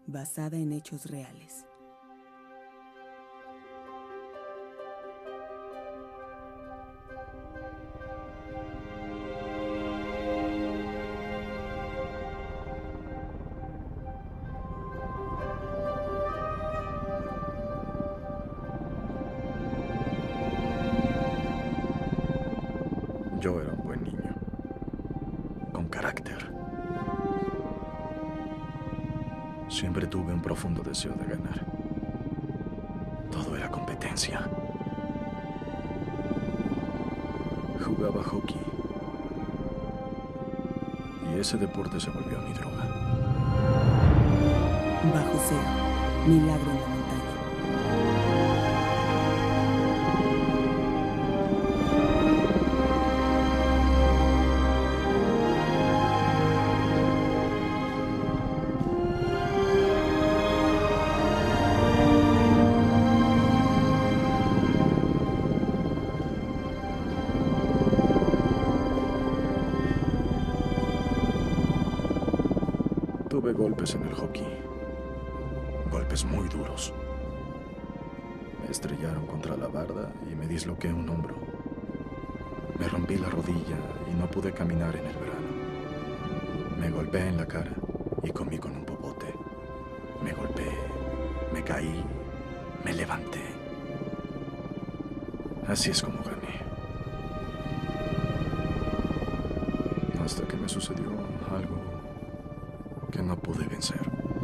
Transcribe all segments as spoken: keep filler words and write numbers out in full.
basada en hechos reales. Yo era un buen niño, con carácter. Siempre tuve un profundo deseo de ganar. Todo era competencia. Jugaba hockey. Y ese deporte se volvió mi droga. Bajo cero, milagro en la montaña. Tuve golpes en el hockey. Golpes muy duros. Me estrellaron contra la barda y me disloqué un hombro. Me rompí la rodilla y no pude caminar en el verano. Me golpeé en la cara y comí con un popote. Me golpeé, me caí, me levanté. Así es como gané. Hasta que me sucedió algo que no pude vencer.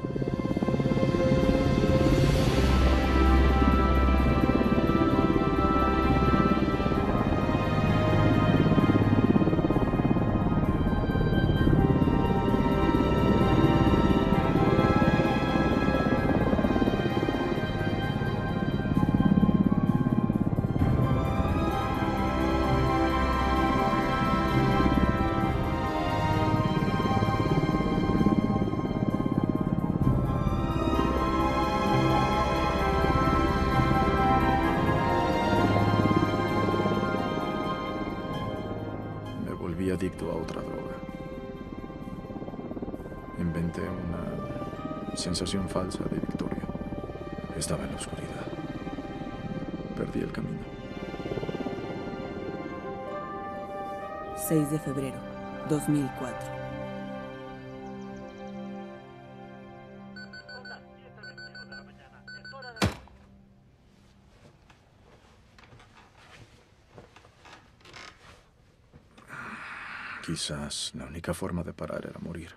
Volví adicto a otra droga. Inventé una sensación falsa de victoria. Estaba en la oscuridad. Perdí el camino. seis de febrero, dos mil cuatro. Quizás la única forma de parar era morir.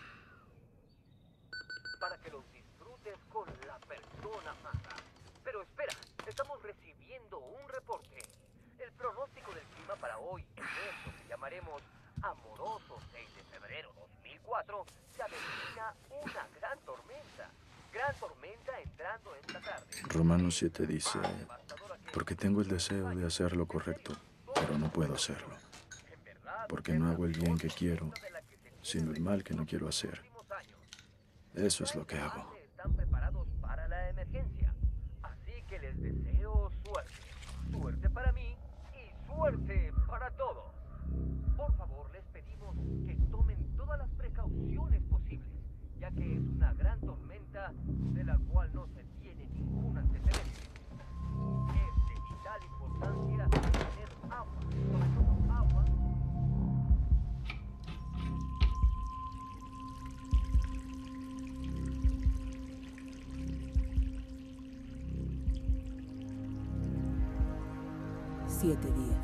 Para que los disfrutes con la persona amada. Pero espera, estamos recibiendo un reporte. El pronóstico del clima para hoy, en esto que llamaremos amoroso seis de febrero dos mil cuatro, se avecina una gran tormenta. Gran tormenta entrando esta tarde. Romanos siete dice, porque tengo el deseo de hacer lo correcto, pero no puedo hacerlo. Porque no hago el bien que quiero, sino el mal que no quiero hacer. Eso es lo que hago. Están preparados para la emergencia. Así que les deseo suerte. Suerte para mí y suerte para todos. Por favor, les pedimos que tomen todas las precauciones posibles, ya que es una gran tormenta de la cual no se tiene ningún antecedente. Es de vital importancia tener agua, sobre todo agua. Siete días.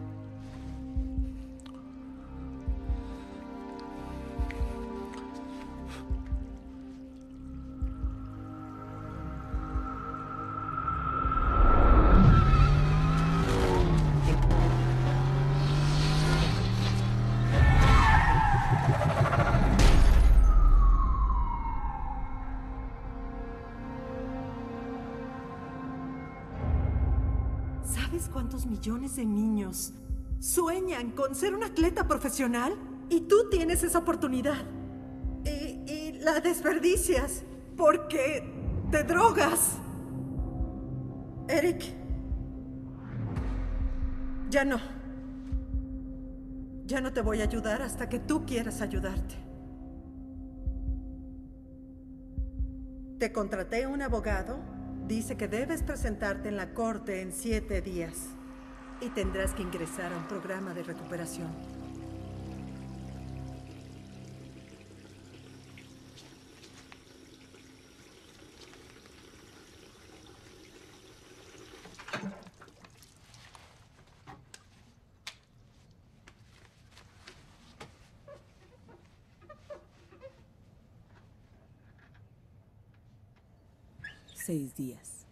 ¿Sabes cuántos millones de niños sueñan con ser un atleta profesional? Y tú tienes esa oportunidad. Y, y la desperdicias porque te drogas. Eric, ya no. Ya no te voy a ayudar hasta que tú quieras ayudarte. Te contraté un abogado. Dice que debes presentarte en la corte en siete días. Y tendrás que ingresar a un programa de recuperación. Seis días.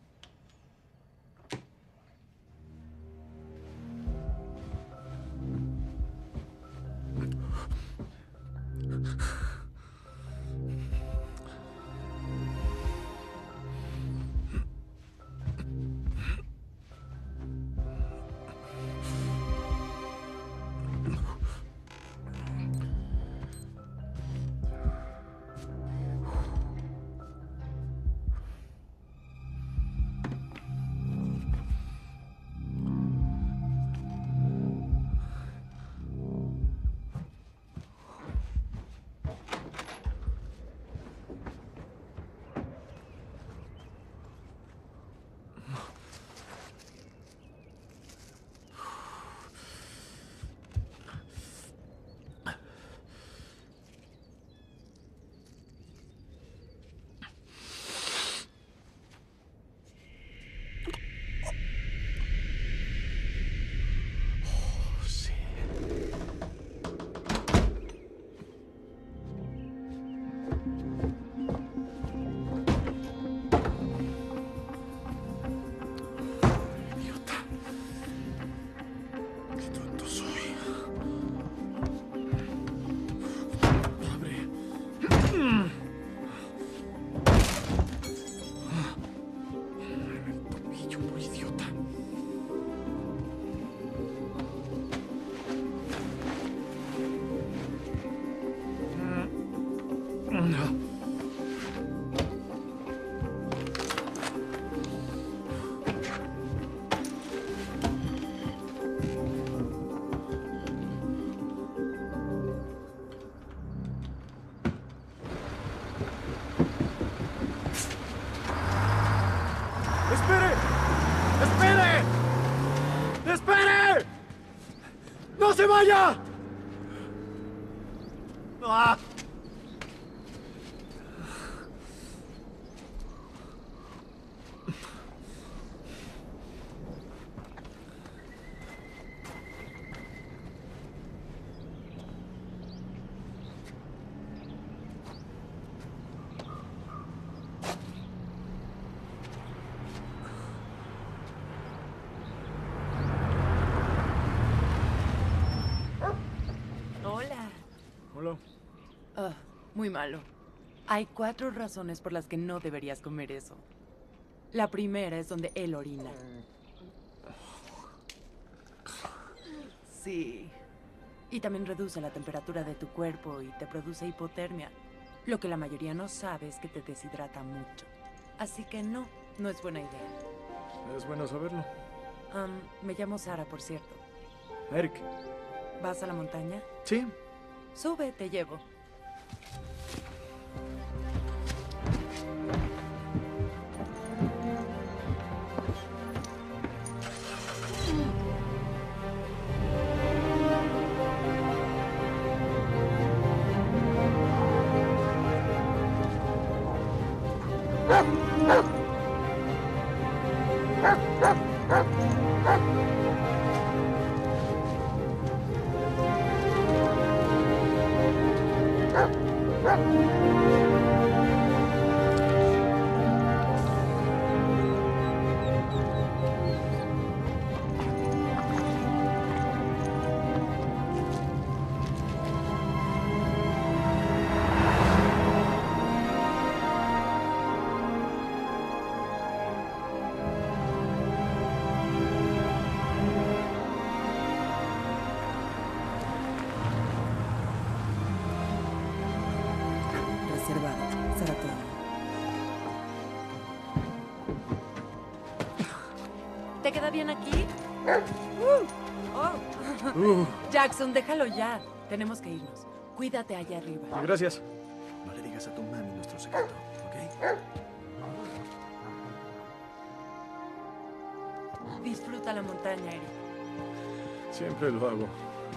¡Espere! ¡Espere! ¡Espere! ¡No se vaya! ¡Ah! Hola. Uh, muy malo. Hay cuatro razones por las que no deberías comer eso. La primera es donde él orina. Sí. Y también reduce la temperatura de tu cuerpo y te produce hipotermia. Lo que la mayoría no sabe es que te deshidrata mucho. Así que no, no es buena idea. Es bueno saberlo. Um, me llamo Sara, por cierto. Eric. ¿Vas a la montaña? Sí. Sube, te llevo. ¿Te queda bien aquí? Uh, oh. uh. Jackson, déjalo ya. Tenemos que irnos. Cuídate allá arriba. Gracias. No le digas a tu mami nuestro secreto. ¿ok? Disfruta la montaña, Eric. Siempre lo hago.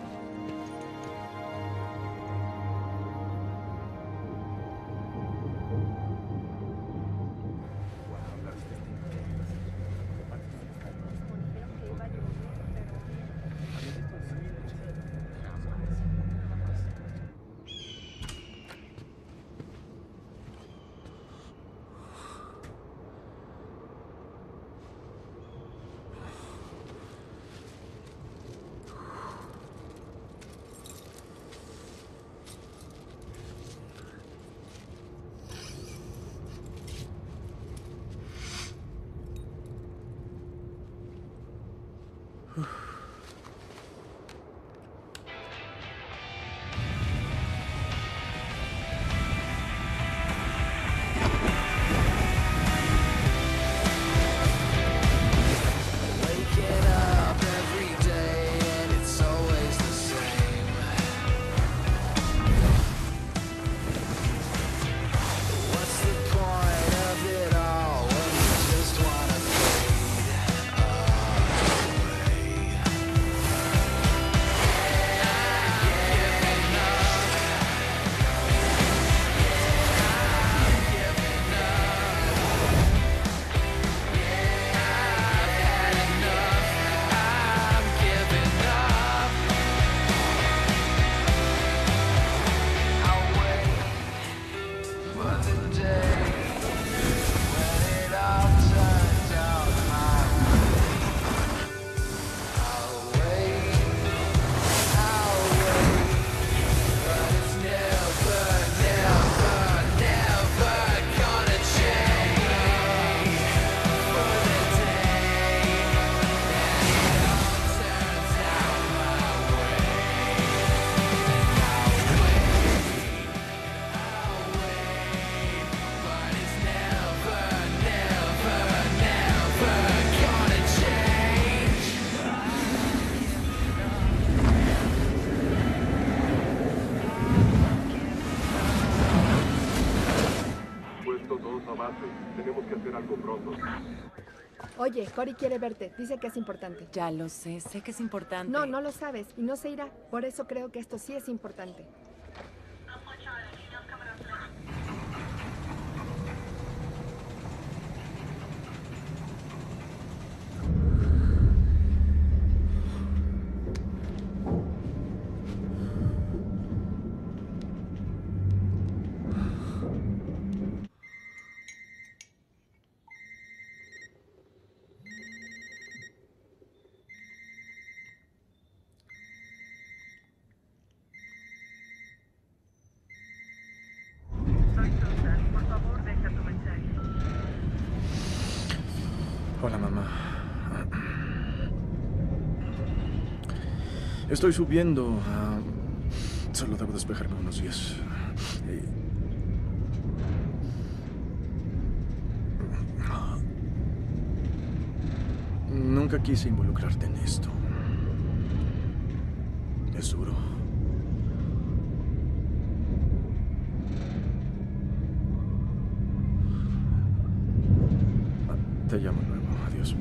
Tenemos que hacer algo pronto. Oye, Cory quiere verte. Dice que es importante. Ya lo sé, sé que es importante. No, no lo sabes y no se irá. Por eso creo que esto sí es importante. Hola, mamá. Estoy subiendo. Uh, solo debo despejarme unos días. Eh, Nunca quise involucrarte en esto. Es duro. Te llamo luego. Adiós.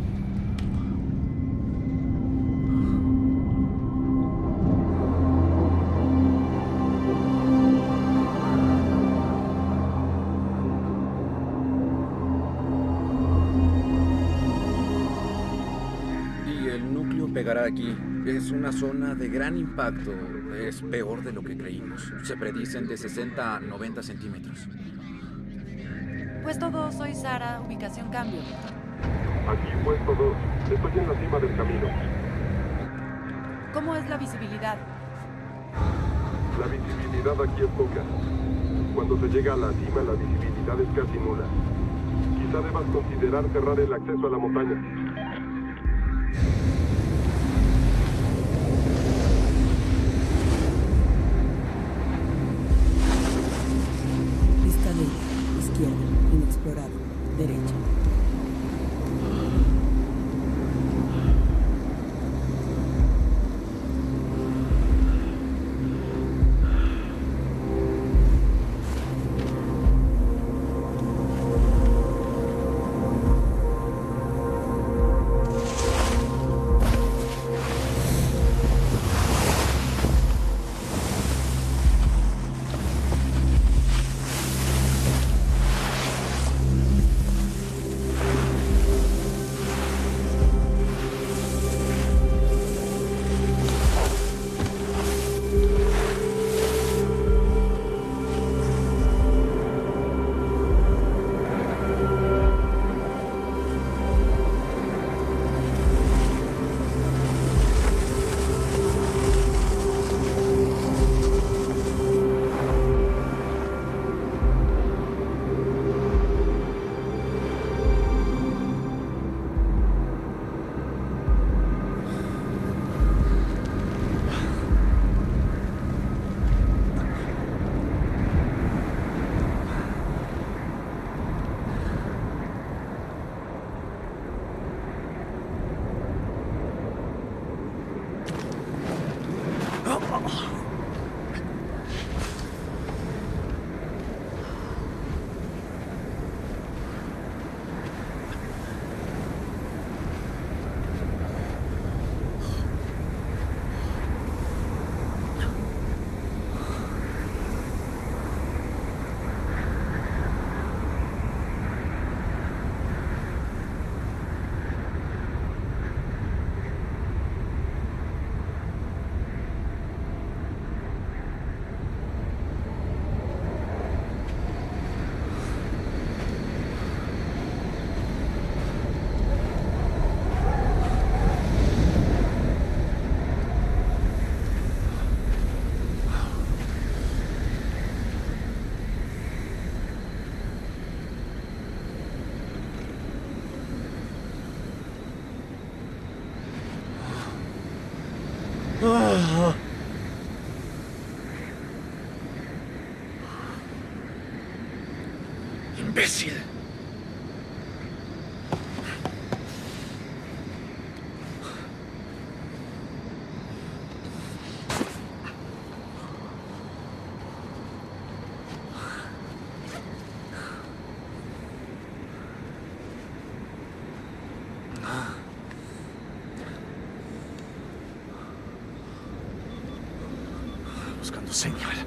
Y el núcleo pegará aquí. Es una zona de gran impacto. Es peor de lo que creímos. Se predicen de sesenta a noventa centímetros. Puesto dos, soy Sara, ubicación cambio. Aquí, puesto dos. Estoy en la cima del camino. ¿Cómo es la visibilidad? La visibilidad aquí es poca. Cuando se llega a la cima, la visibilidad es casi nula. Quizá debas considerar cerrar el acceso a la montaña. Vista de izquierda, inexplorado, derecha. Ah. ¡Imbécil! Buscando señal.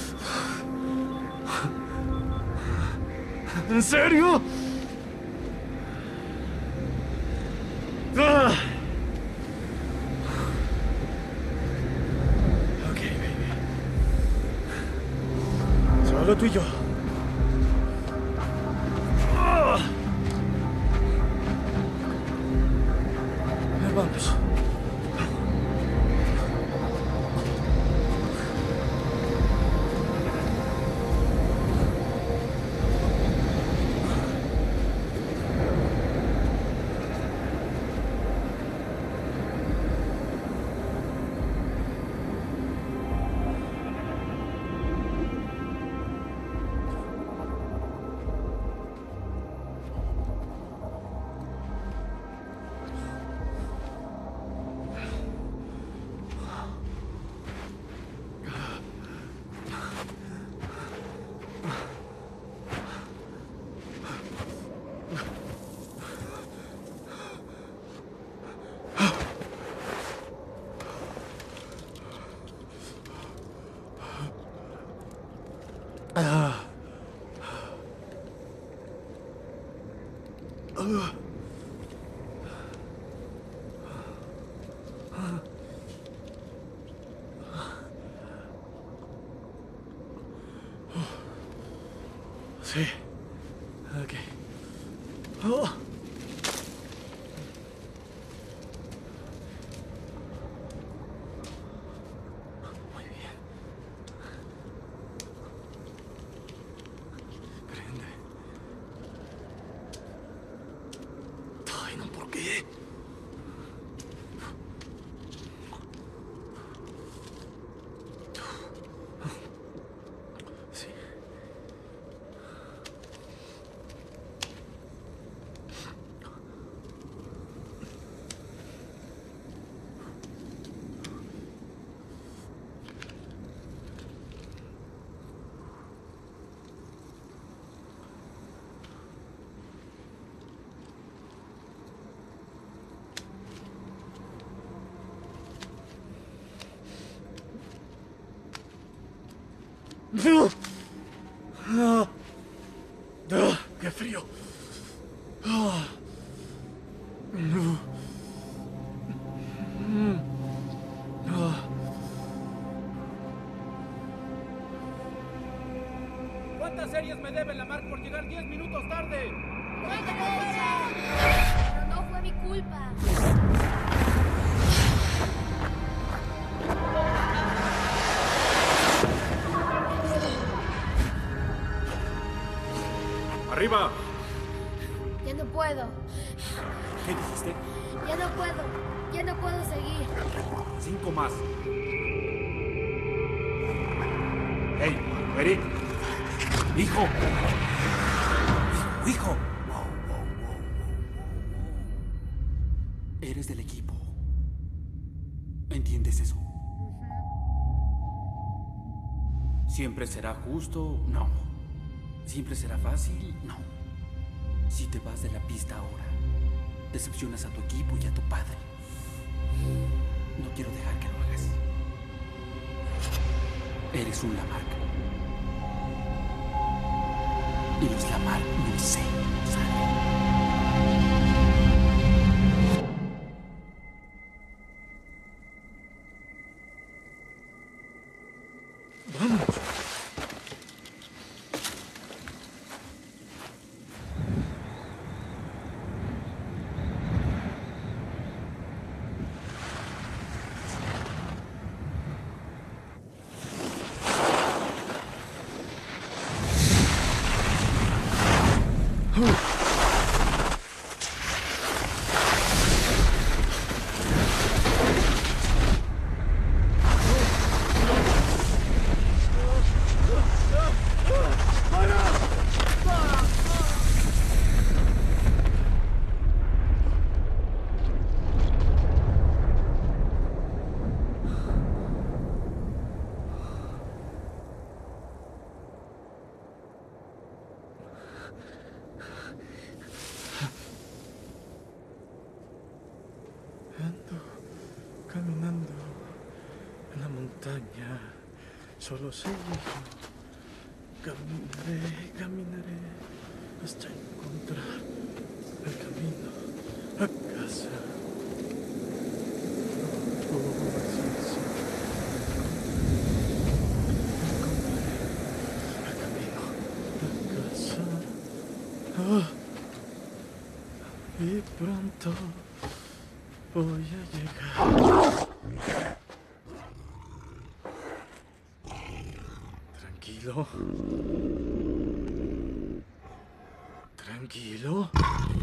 ¿En serio? Ah. Ok, baby. Solo tú y yo. Ah. Vamos. Ah. Ah. Sí. Ok. Oh. Muy bien. Prende. Ay, no, ¿por qué? Sí. Ah, ah, ¡qué frío! Ah. Mm. Ah. ¿Cuántas series me debe la Mark por llegar diez minutos tarde? Pero no fue mi culpa. ¡Arriba! Ya no puedo. ¿Qué dijiste? Ya no puedo. Ya no puedo seguir. Cinco más. ¡Hey, Eric! ¡Hijo! ¡Hijo, hijo! Eres del equipo. ¿Entiendes eso? ¿Siempre será justo? No. ¿Siempre será fácil? No. Si te vas de la pista ahora, decepcionas a tu equipo y a tu padre. No quiero dejar que lo hagas. Eres un Lamarck. Y los Lamarck no se salen. solo seguir. Caminaré, caminaré hasta encontrar el camino a casa. Oh, sí, sí. Encontraré el camino a casa. Oh, y pronto voy a llegar. Tranquilo. Tranquilo.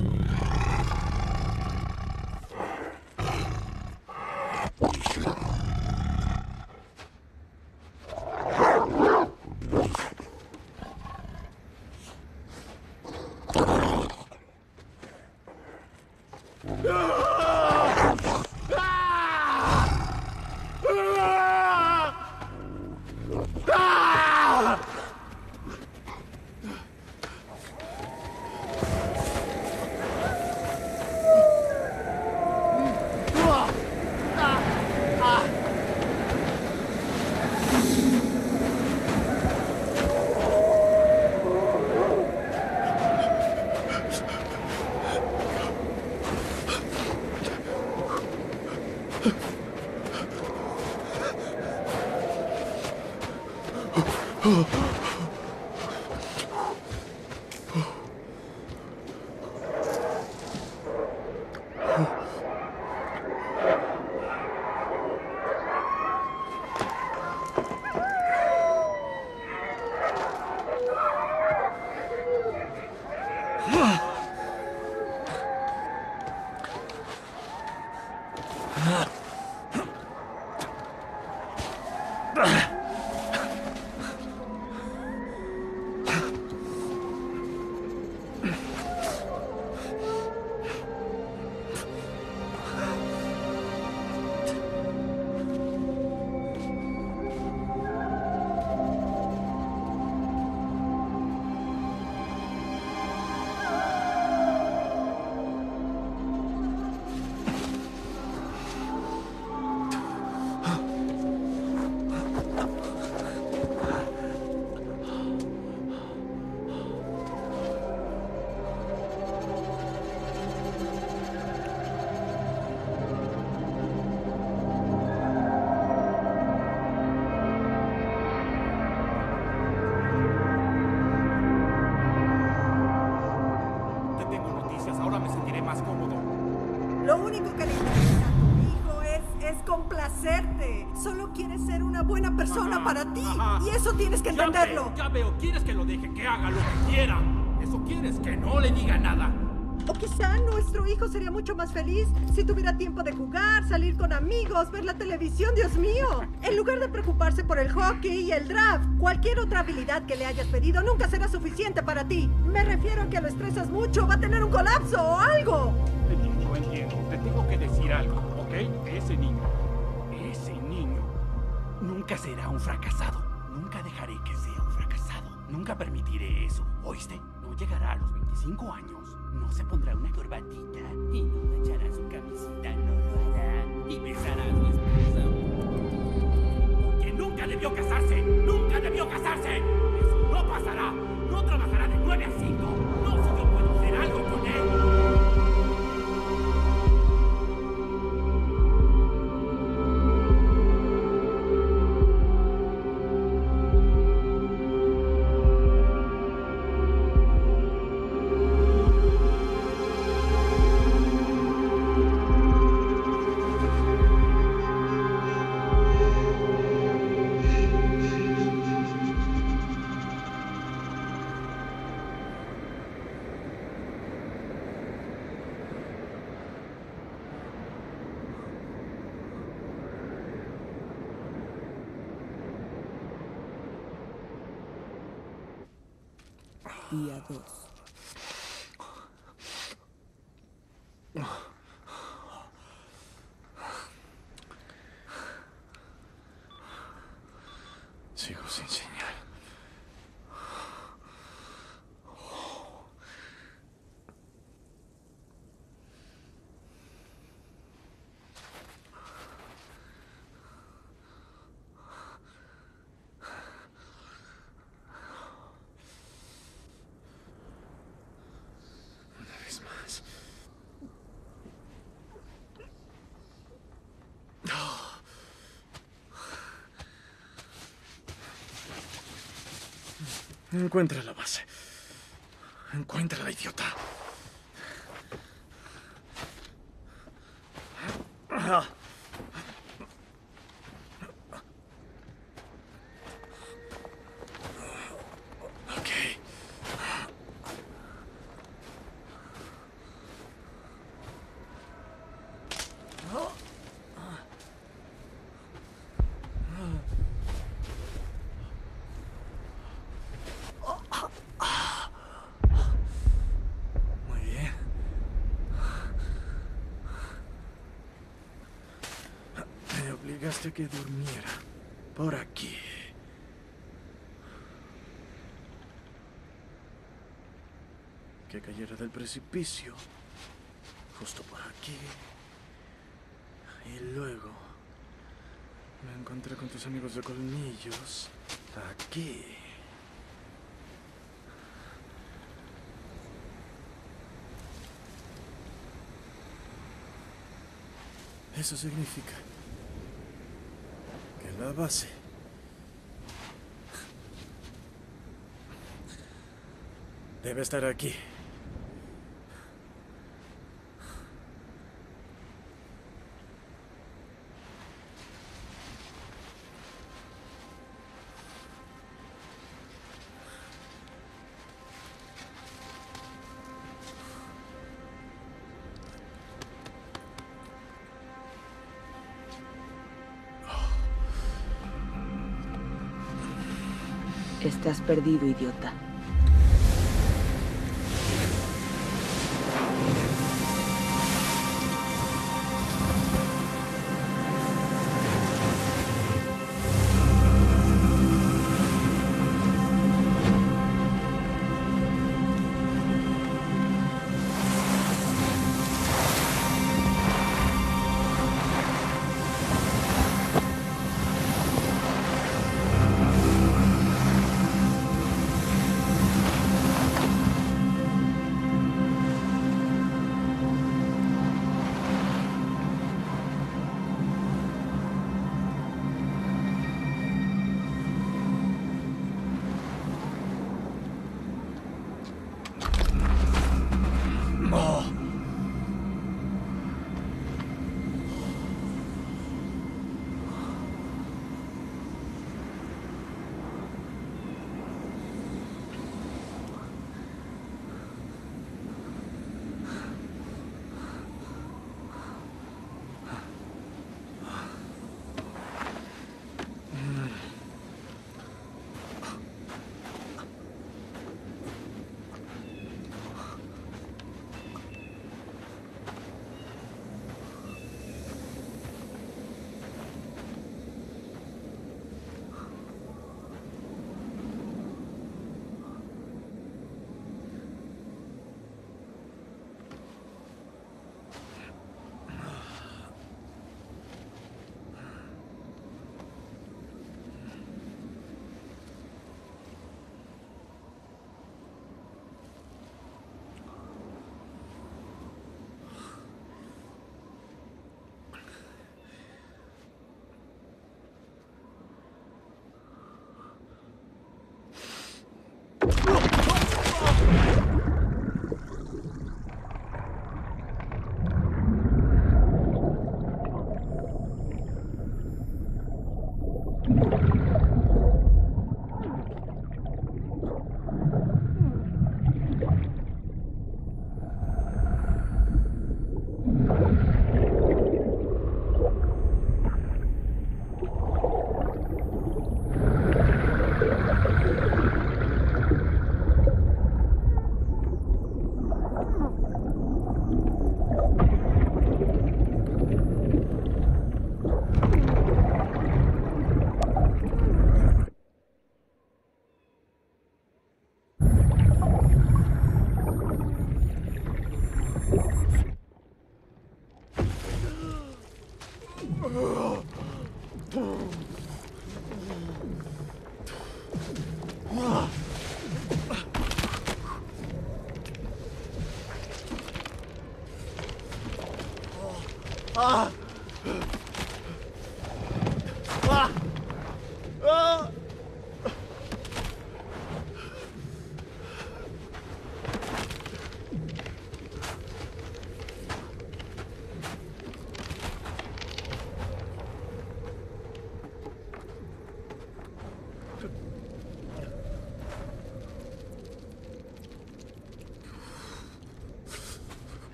Solo quieres ser una buena persona ajá, para ti. Ajá. Y eso tienes que entenderlo. Ya veo, ya veo. ¿Quieres que lo deje que haga lo que quiera? ¿Eso quieres? Que no le diga nada. O quizá nuestro hijo sería mucho más feliz si tuviera tiempo de jugar, salir con amigos, ver la televisión, Dios mío. En lugar de preocuparse por el hockey y el draft, cualquier otra habilidad que le hayas pedido nunca será suficiente para ti. Me refiero a que lo estresas mucho, va a tener un colapso o algo. Entiendo, entiendo. Te tengo que decir algo, ¿ok? Ese niño, ese niño, nunca será un fracasado. Nunca dejaré que sea un fracasado. Nunca permitiré eso, ¿oíste? No llegará a los veinticinco años. No se pondrá una corbatita y no manchará su camisita, no lo hará y besará a su esposa. Porque nunca debió casarse, nunca debió casarse. Eso no pasará. No trabajará de nueve a cinco. No si yo puedo hacer algo con él. Día dos. Sigo sin señal. Encuentra la base. Encuéntrala, idiota. Ah. Obligaste a que durmiera por aquí. Que cayera del precipicio justo por aquí. Y luego me encontré con tus amigos de colmillos aquí. Eso significa que la base debe estar aquí. Estás perdido, idiota. 아! 아! 아!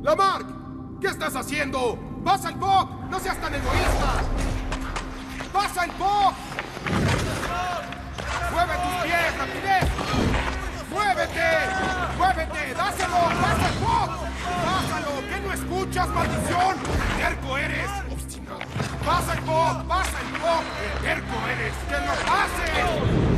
¡Lamarck! ¿Qué estás haciendo? ¡Pasa el P O C! ¡No seas tan egoísta! ¡Pasa el P O C! ¡Mueve tus pies, rapidez! ¡Muévete! ¡Muévete! ¡Dáselo! ¡Pasa el P O C! ¡Pásalo! ¿Qué no escuchas, maldición? ¡Terco eres! ¡Obstinado! ¡Pasa el P O C! ¡Pasa el P O C! ¡Terco eres! ¡Que lo pase!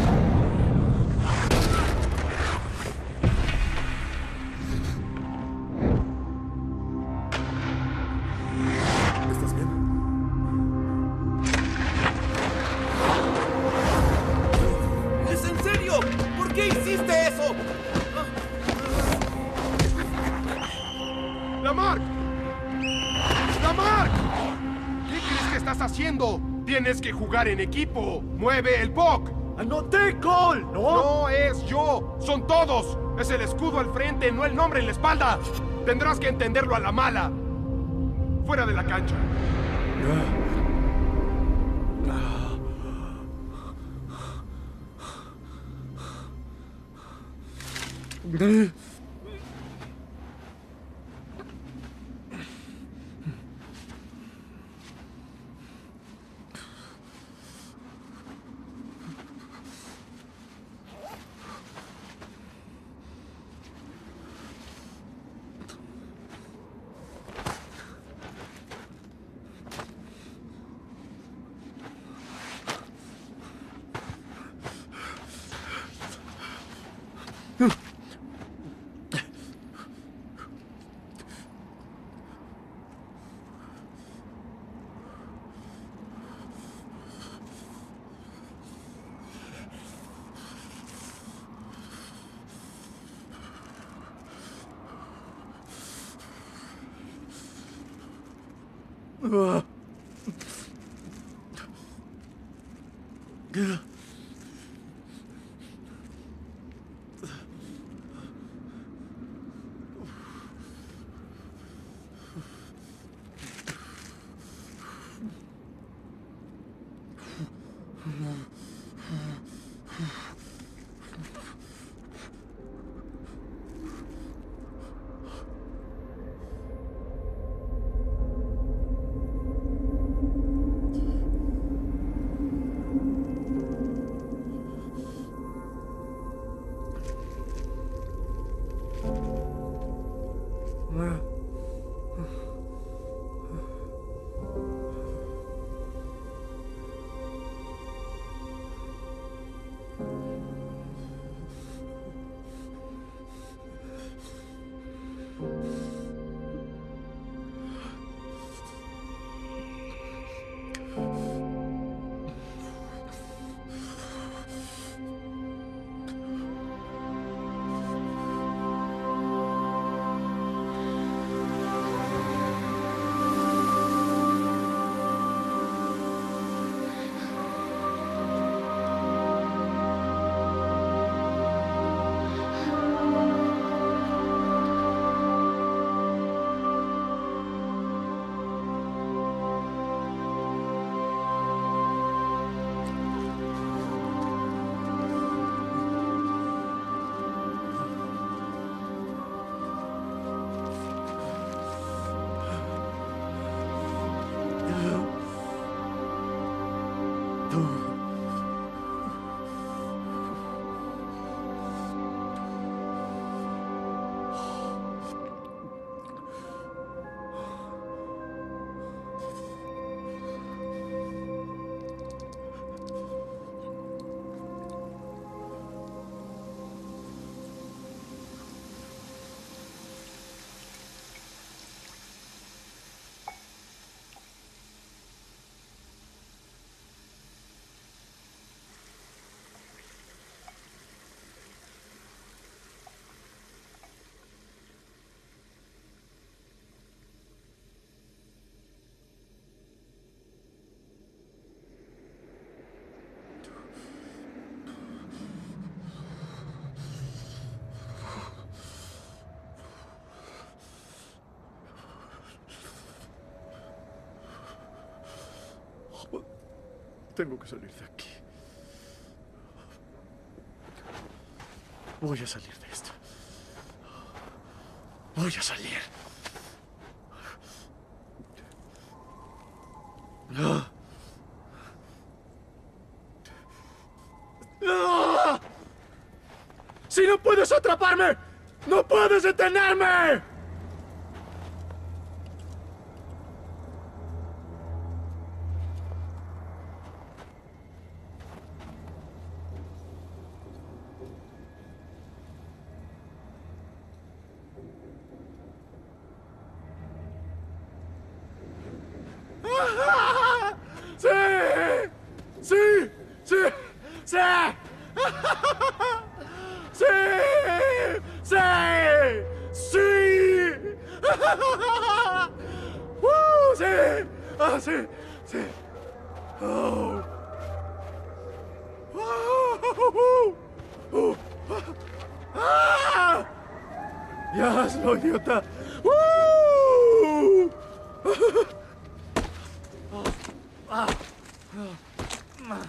Tienes que jugar en equipo. ¡Mueve el P O C! ¡Anoté, Cole! ¡No! ¡No es yo! ¡Son todos! Es el escudo al frente, no el nombre en la espalda. Tendrás que entenderlo a la mala. Fuera de la cancha. Uh. Tengo que salir de aquí. Voy a salir de esto. Voy a salir. ¡Ah! ¡Si no puedes atraparme! ¡No puedes detenerme! ¡Sí! ¡Sí! ¡Sí! ¡Sí! ¡Sí! ¡Sí! ¡Sí! ¡Uh! ¡Sí! ¡Ah, sí! ¡Sí! ¡Oh! ¡Oh! ¡Oh! ¡Ah! ¡Ya hazlo, idiota! ¡Uh! ¡Ah! ¡Ah!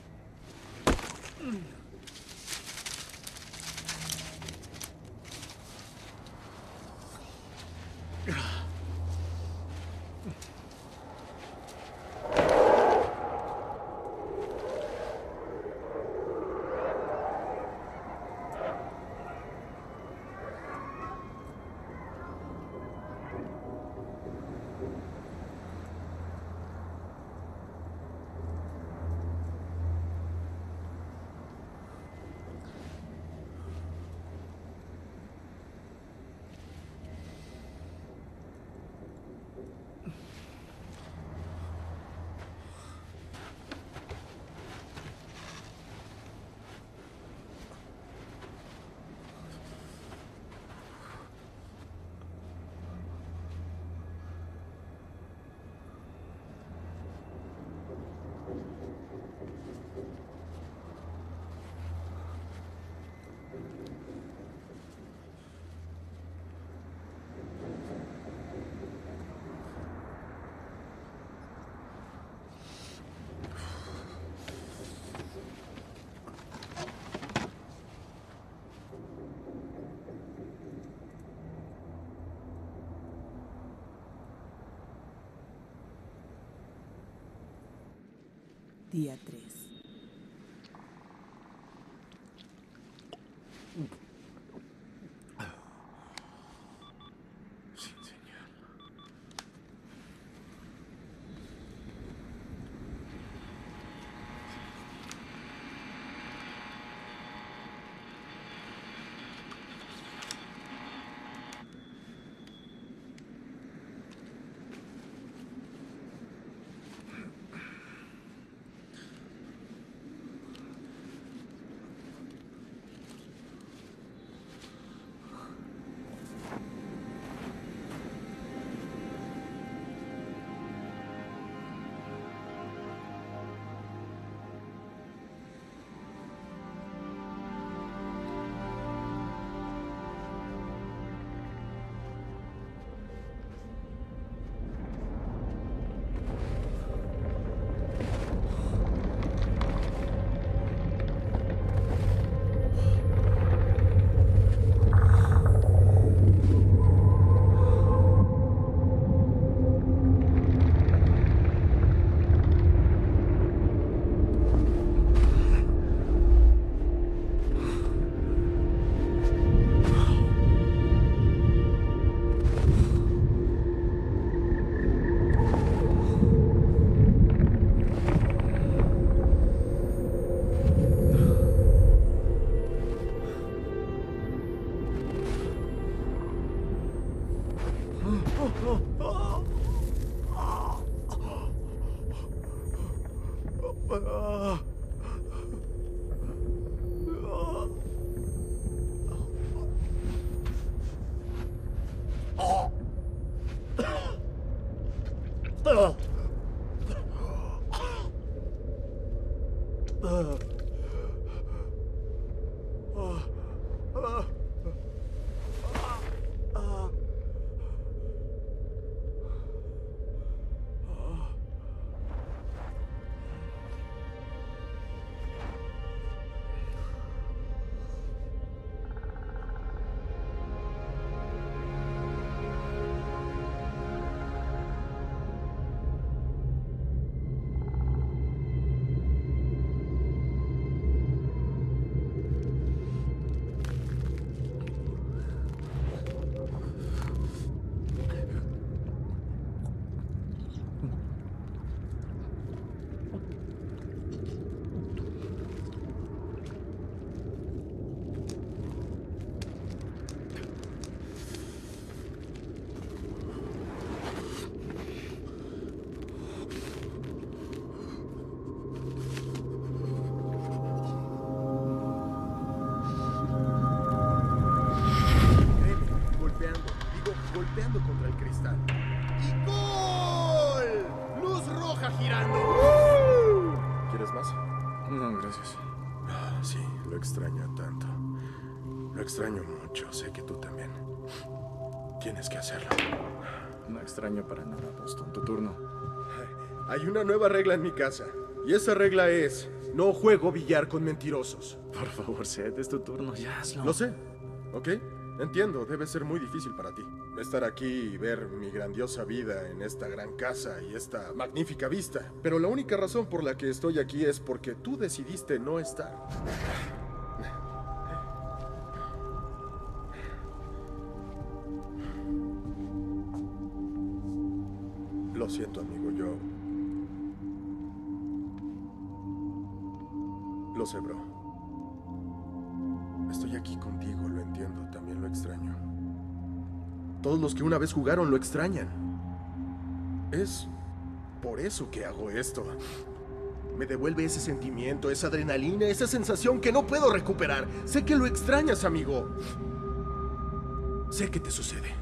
Día tres. Sin señal. golpeando contra el cristal. ¡Y gol! ¡Luz roja girando! ¿Quieres más? No, gracias. Ah, sí, lo extraño tanto. Lo extraño mucho, sé que tú también. Tienes que hacerlo. No extraño para nada, Boston. Tu turno. Hay una nueva regla en mi casa. Y esa regla es: no juego billar con mentirosos. Por favor, Seth, es tu turno, ya hazlo. Lo sé, ¿ok? Entiendo, debe ser muy difícil para ti. Estar aquí y ver mi grandiosa vida en esta gran casa y esta magnífica vista. Pero la única razón por la que estoy aquí es porque tú decidiste no estar. Lo siento, amigo, yo... Lo sé, bro. Estoy aquí contigo, lo entiendo, también lo extraño. Todos los que una vez jugaron lo extrañan. Es por eso que hago esto. Me devuelve ese sentimiento, esa adrenalina, esa sensación que no puedo recuperar. Sé que lo extrañas, amigo. Sé que te sucede.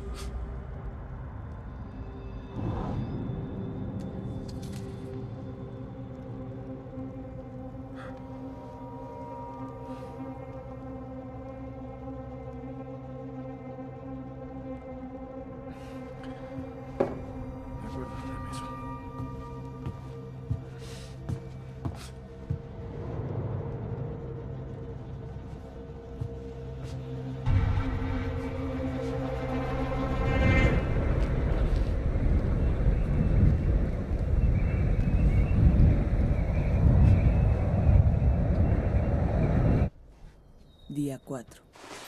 Día cuatro.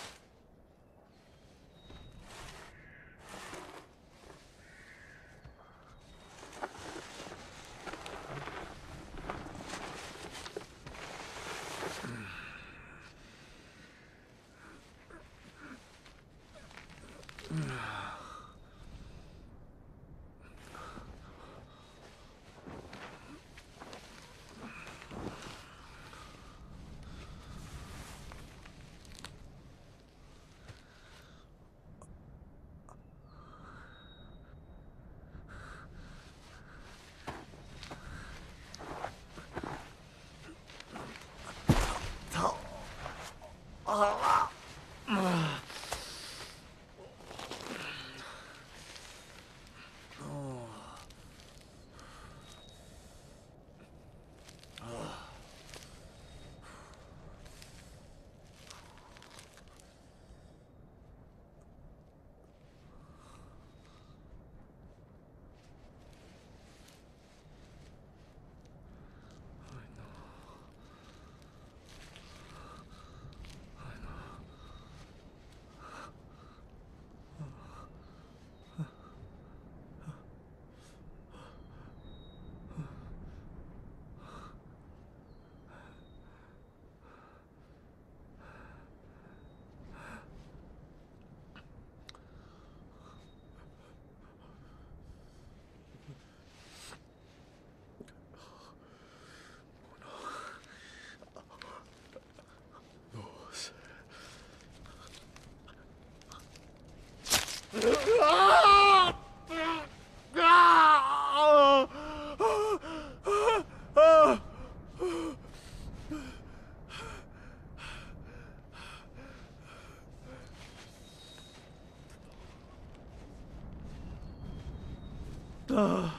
Ah.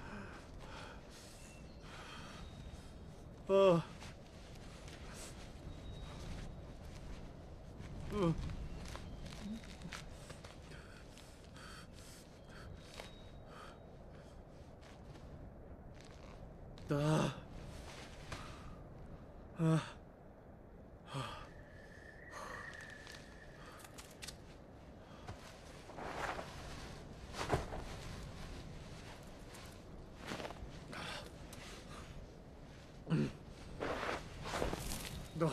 Ah. Ah. Ah. Ah. No.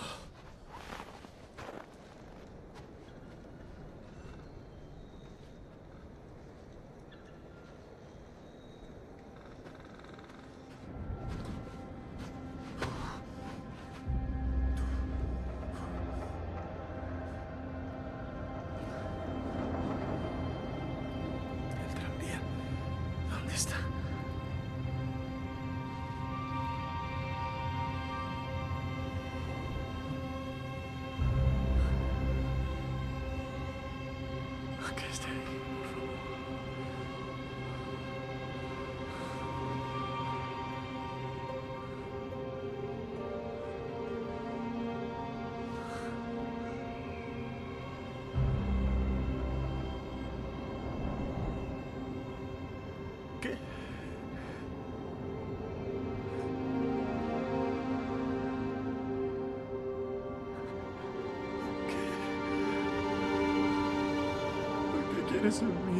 quieres en mí?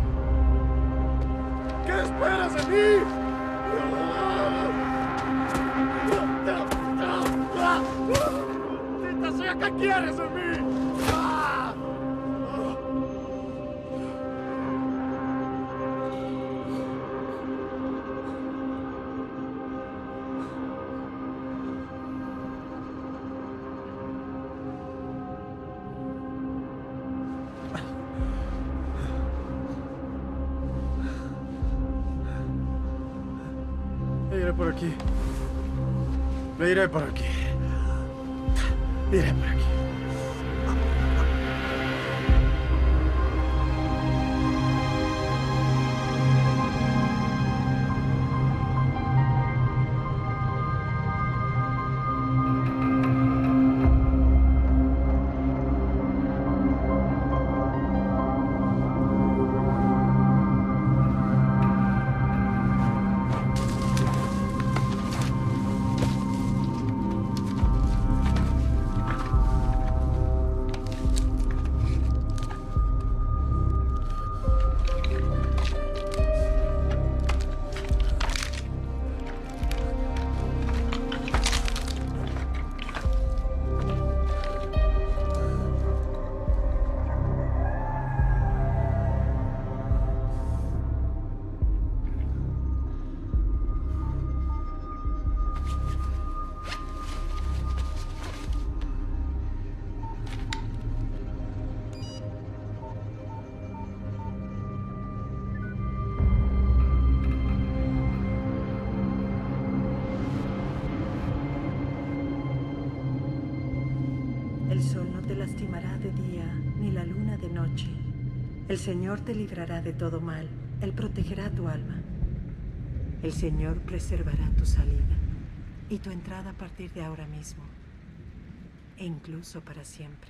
¿Qué esperas de mí? ¡Maldita sea! ¿Qué quieres de mí? Iré por aquí. Me iré por aquí. Iré por aquí. El sol no te lastimará de día, ni la luna de noche. El Señor te librará de todo mal. Él protegerá tu alma. El Señor preservará tu salida y tu entrada a partir de ahora mismo, e incluso para siempre.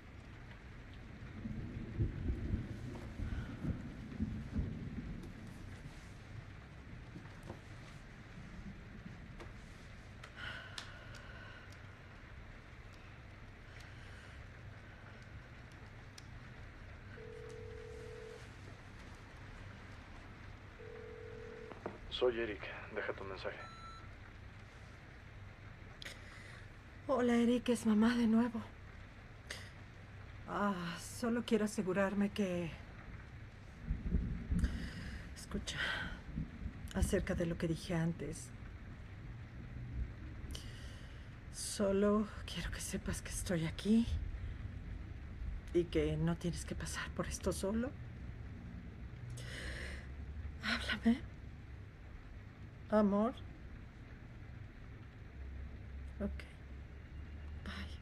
Soy Eric. Deja tu mensaje. Hola, Eric. Es mamá de nuevo. Ah, solo quiero asegurarme que... Escucha, acerca de lo que dije antes. Solo quiero que sepas que estoy aquí y que no tienes que pasar por esto solo. Háblame. Amor. Ok. Bye.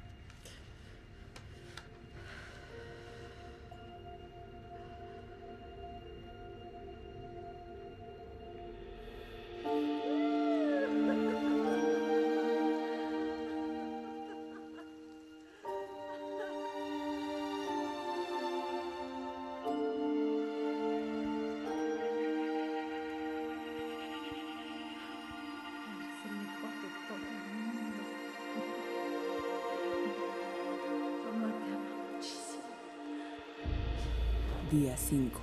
Día cinco.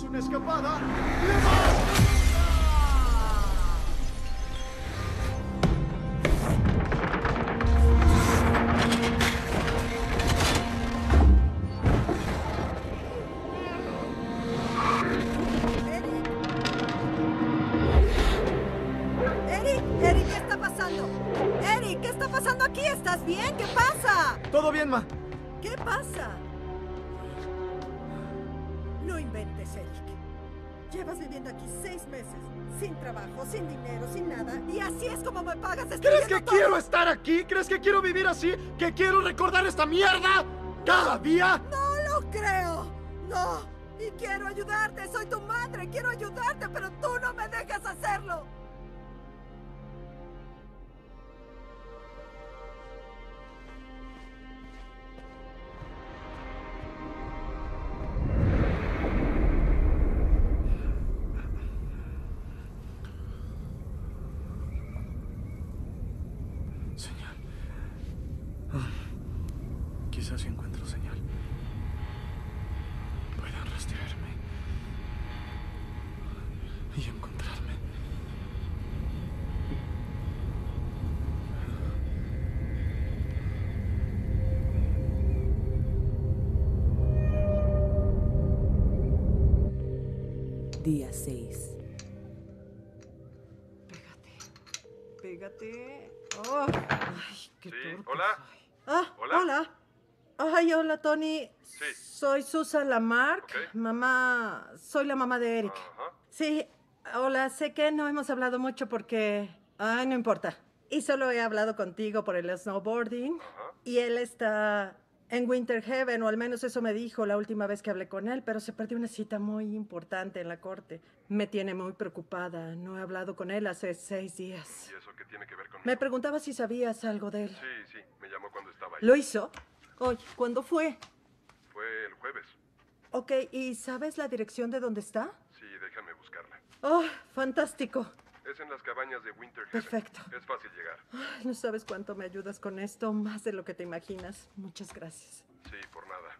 una escapada. ¡Levanta! Eric, Eric, ¿qué está pasando? Eric, ¿qué está pasando aquí? ¿Estás bien? ¿Qué pasa? Todo bien, ma. ¿Qué pasa? No inventes, Eric. Llevas viviendo aquí seis meses, sin trabajo, sin dinero, sin nada, y así es como me pagas. ¿Crees que todo? quiero estar aquí? ¿Crees que quiero vivir así? ¿Que quiero recordar esta mierda cada día? No lo creo. No. Y quiero ayudarte. Soy tu madre. Quiero ayudarte, pero tú no me dejas hacerlo. Señal. Ah, quizás si encuentro señal. Puedan rastrearme y encontrarme. Día seis. Pégate. Oh. Ay, qué Sí, torpe hola. soy. Ah, Hola. hola. Ay, hola, Tony. Sí. Soy Susan Lamarck. Ok. Mamá, soy la mamá de Eric. Ajá. Sí, hola, sé que no hemos hablado mucho porque... Ay, no importa. Y solo he hablado contigo por el snowboarding. Ajá. Y él está en Winter Heaven, o al menos eso me dijo la última vez que hablé con él, pero se perdió una cita muy importante en la corte. Me tiene muy preocupada. No he hablado con él hace seis días. ¿Y eso qué tiene que ver conmigo? Me preguntaba si sabías algo de él. Sí, sí, me llamó cuando estaba ahí. ¿Lo hizo? Oye, ¿cuándo fue? Fue el jueves. Ok, ¿y sabes la dirección de dónde está? Sí, déjame buscarla. Oh, fantástico. Es en las cabañas de Winter Heaven. Perfecto. Es fácil llegar. Ay, no sabes cuánto me ayudas con esto, más de lo que te imaginas. Muchas gracias. Sí, por nada.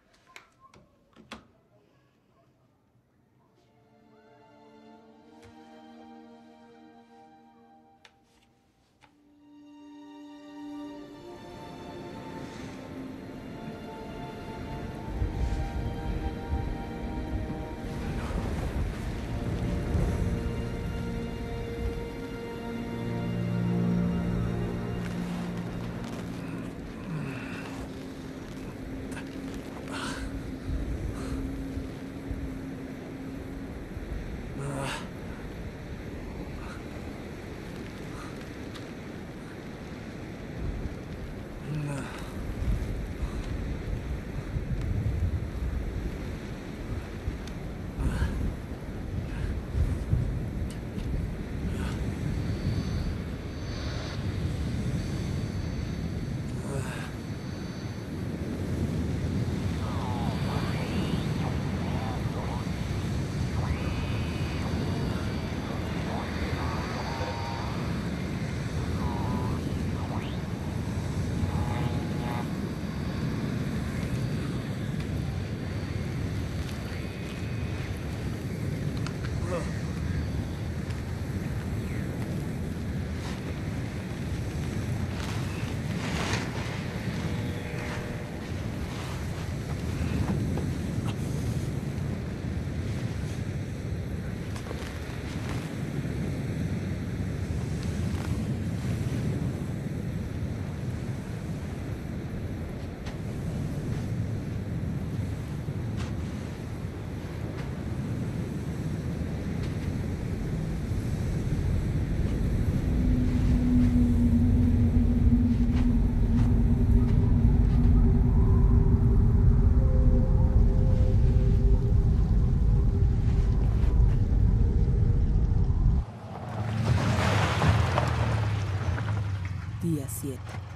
Día siete.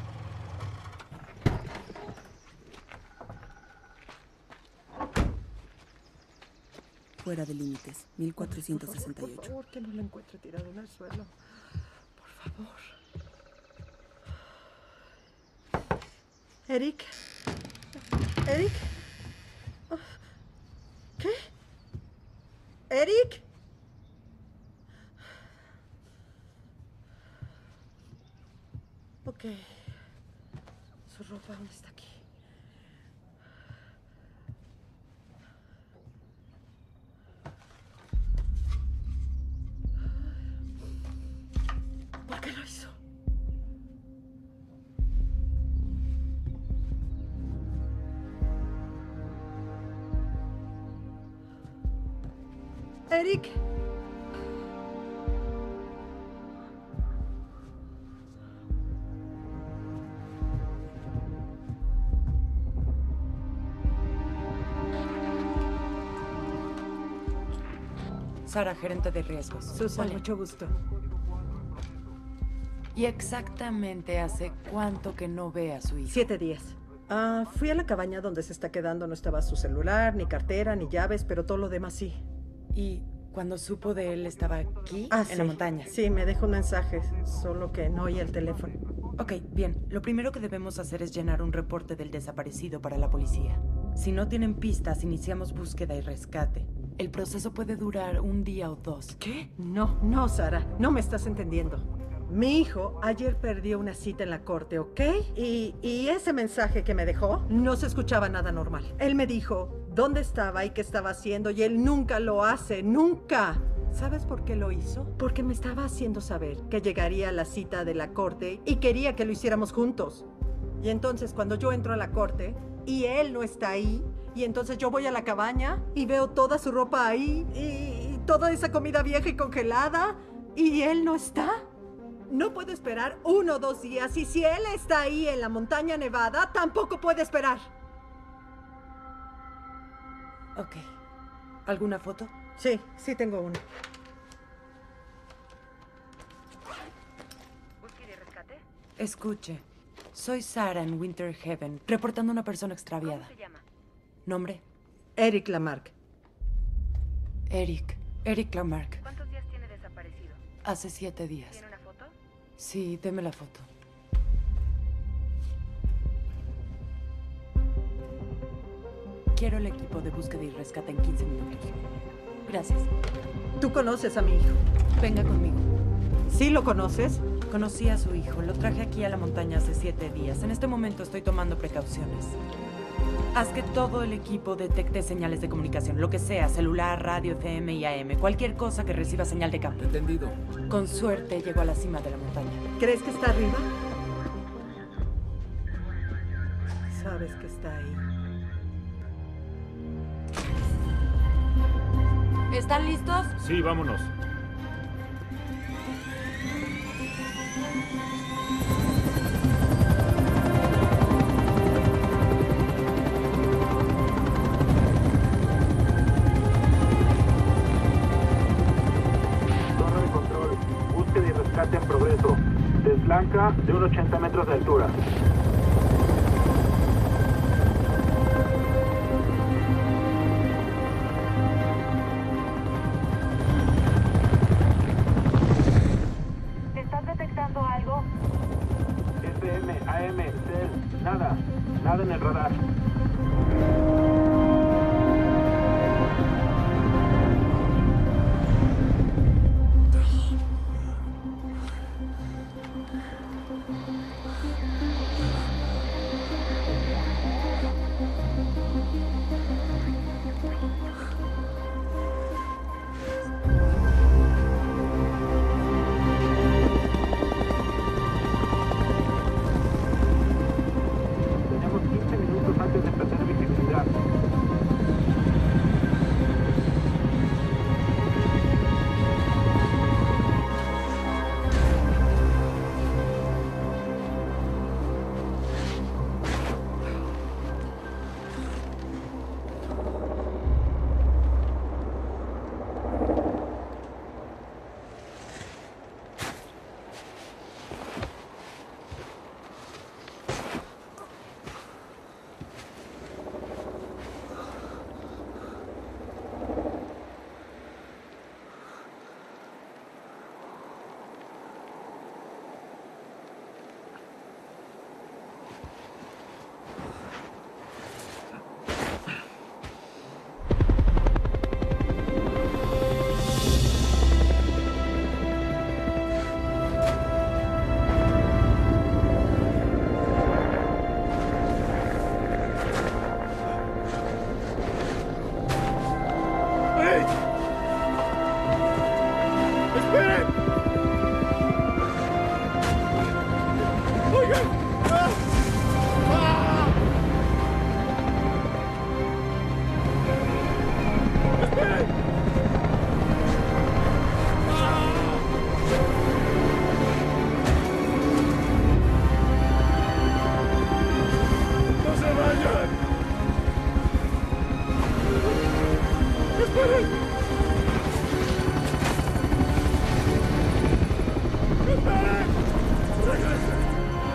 Fuera de límites, mil cuatrocientos sesenta y ocho. Por favor, que no lo encuentre tirado en el suelo. Por favor. Eric. Eric. ¿Qué? ¿Eric? Ok. Su ropa aún está aquí. ¿Por qué lo hizo? Eric. Sara, gerente de riesgos. Susan, Vale. mucho gusto. ¿Y exactamente hace cuánto que no ve a su hijo? Siete días. Ah, fui a la cabaña donde se está quedando. No estaba su celular, ni cartera, ni llaves, pero todo lo demás sí. ¿Y cuando supo de él estaba aquí, Ah, en sí. la montaña? Sí, me dejó un mensaje, solo que no oía el teléfono. Ok, bien. Lo primero que debemos hacer es llenar un reporte del desaparecido para la policía. Si no tienen pistas, iniciamos búsqueda y rescate. El proceso puede durar un día o dos. ¿Qué? No, no, Sara, no me estás entendiendo. Mi hijo ayer perdió una cita en la corte, ¿ok? Y, y ese mensaje que me dejó no se escuchaba nada normal. Él me dijo dónde estaba y qué estaba haciendo, y él nunca lo hace, nunca. ¿Sabes por qué lo hizo? Porque me estaba haciendo saber que llegaría a la cita de la corte y quería que lo hiciéramos juntos. Y entonces cuando yo entro a la corte y él no está ahí, y entonces yo voy a la cabaña y veo toda su ropa ahí y, y toda esa comida vieja y congelada, y él no está. No puedo esperar uno o dos días, y si él está ahí en la montaña nevada, tampoco puede esperar. Ok. ¿Alguna foto? Sí, sí tengo una. ¿Búsqueda y rescate? Escuche. Soy Sara en Winter Heaven, reportando a una persona extraviada. ¿Cómo se llama? ¿Nombre? Eric Lamarck. Eric. Eric Lamarck. ¿Cuántos días tiene desaparecido? Hace siete días. ¿Tiene una foto? Sí, deme la foto. Quiero el equipo de búsqueda y rescate en quince minutos. Gracias. ¿Tú conoces a mi hijo? Venga conmigo. ¿Sí lo conoces? Conocí a su hijo. Lo traje aquí a la montaña hace siete días. En este momento estoy tomando precauciones. Haz que todo el equipo detecte señales de comunicación, lo que sea, celular, radio, F M y A M, cualquier cosa que reciba señal de campo. Entendido. Con suerte llegó a la cima de la montaña. ¿Crees que está arriba? Sabes que está ahí. ¿Están listos? Sí, vámonos. Torre de control, búsqueda y rescate en progreso. Desblanca de unos ochenta metros de altura. ¿Estás detectando algo? F M, A M, C, nada, nada en el radar. ¡Esperen! ¡Oigan! ¡Ah! ¡Ah! ¡Esperen! ¡No se vayan! ¡Esperen! ¡Esperen! ¡Regresen!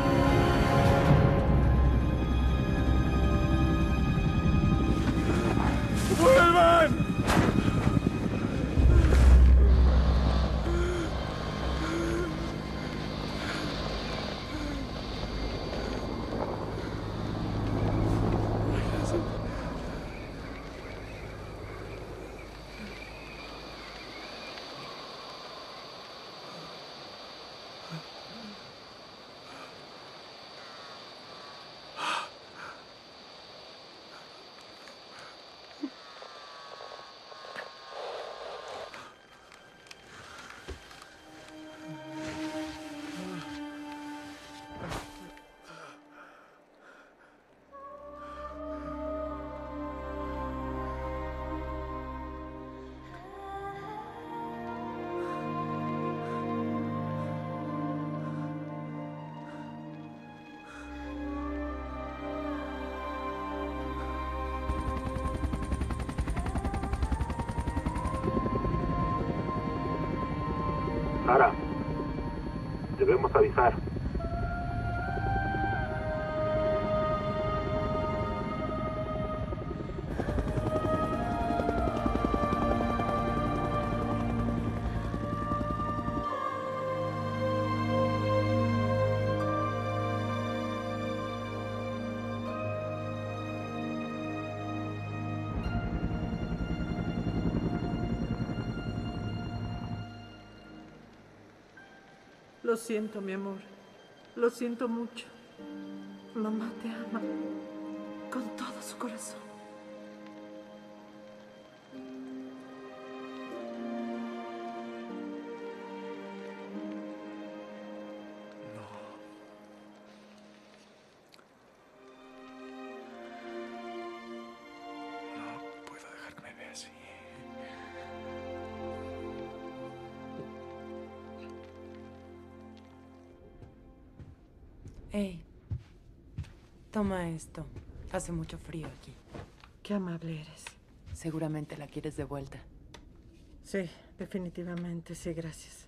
¡Vuelvan! Sara, debemos avisar. Lo siento, mi amor. Lo siento mucho. Mamá te ama con todo su corazón. No puedo dejar que me vea así. Hey, toma esto. Hace mucho frío aquí. Qué amable eres. Seguramente la quieres de vuelta. Sí, definitivamente, sí, gracias.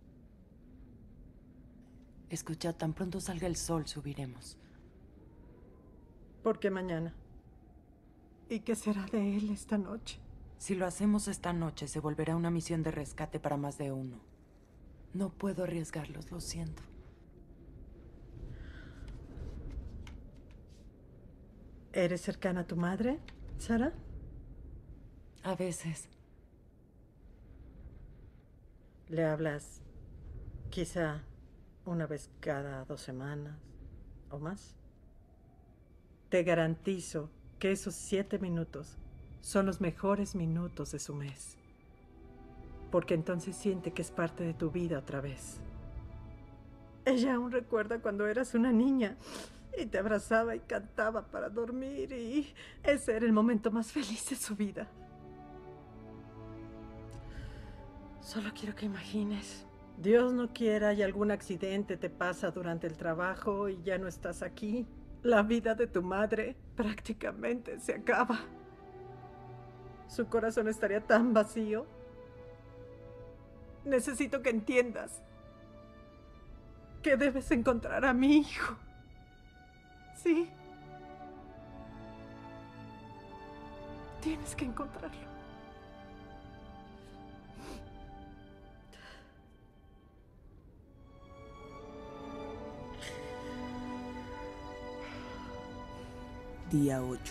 Escucha, tan pronto salga el sol, subiremos. ¿Por qué mañana? ¿Y qué será de él esta noche? Si lo hacemos esta noche, se volverá una misión de rescate para más de uno. No puedo arriesgarlos, lo siento. ¿Eres cercana a tu madre, Sara? A veces. ¿Le hablas quizá una vez cada dos semanas o más? Te garantizo que esos siete minutos son los mejores minutos de su mes. Porque entonces siente que es parte de tu vida otra vez. Ella aún recuerda cuando eras una niña y te abrazaba y cantaba para dormir y ese era el momento más feliz de su vida. Solo quiero que imagines, Dios no quiera y algún accidente te pasa durante el trabajo y ya no estás aquí. La vida de tu madre prácticamente se acaba. Su corazón estaría tan vacío. Necesito que entiendas que debes encontrar a mi hijo. Sí. Tienes que encontrarlo. Día ocho.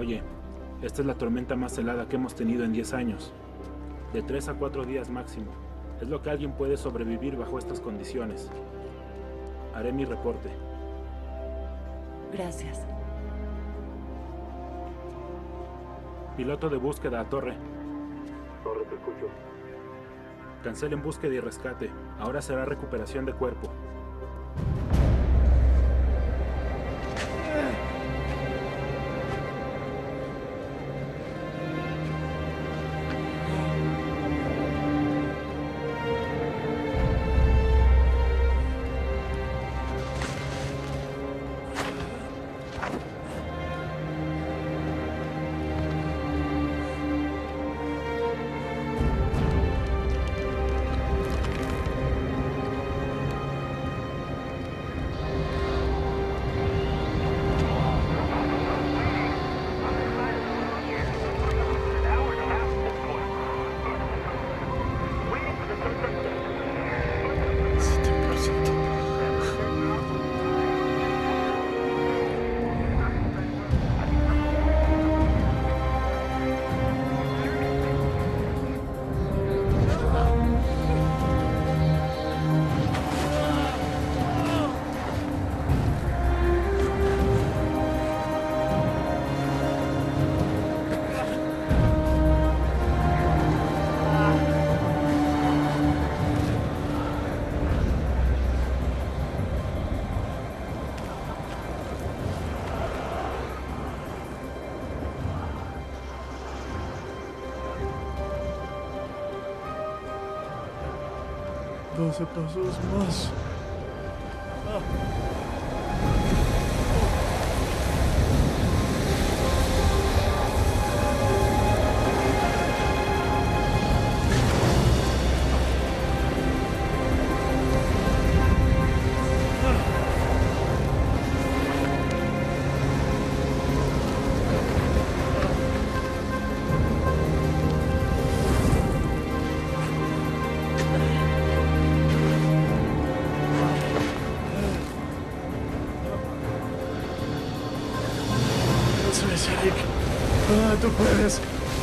Oye, esta es la tormenta más helada que hemos tenido en diez años. De tres a cuatro días máximo. Es lo que alguien puede sobrevivir bajo estas condiciones. Haré mi reporte. Gracias. Piloto de búsqueda a Torre. Torre, te escucho. Cancelen búsqueda y rescate. Ahora será recuperación de cuerpo. doce pasos más. Eric. Ah, tú puedes.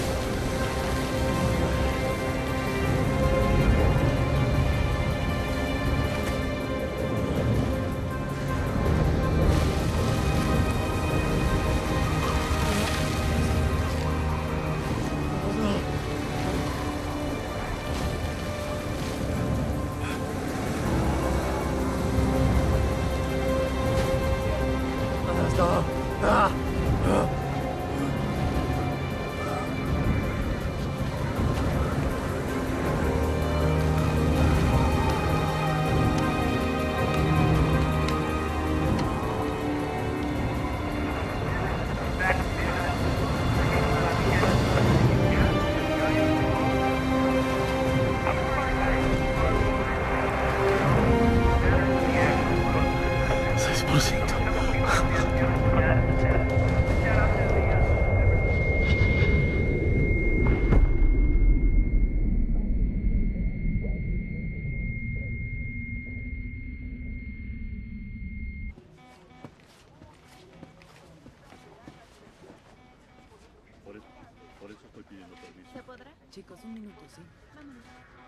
Chicos, un minuto, ¿sí? Vámonos.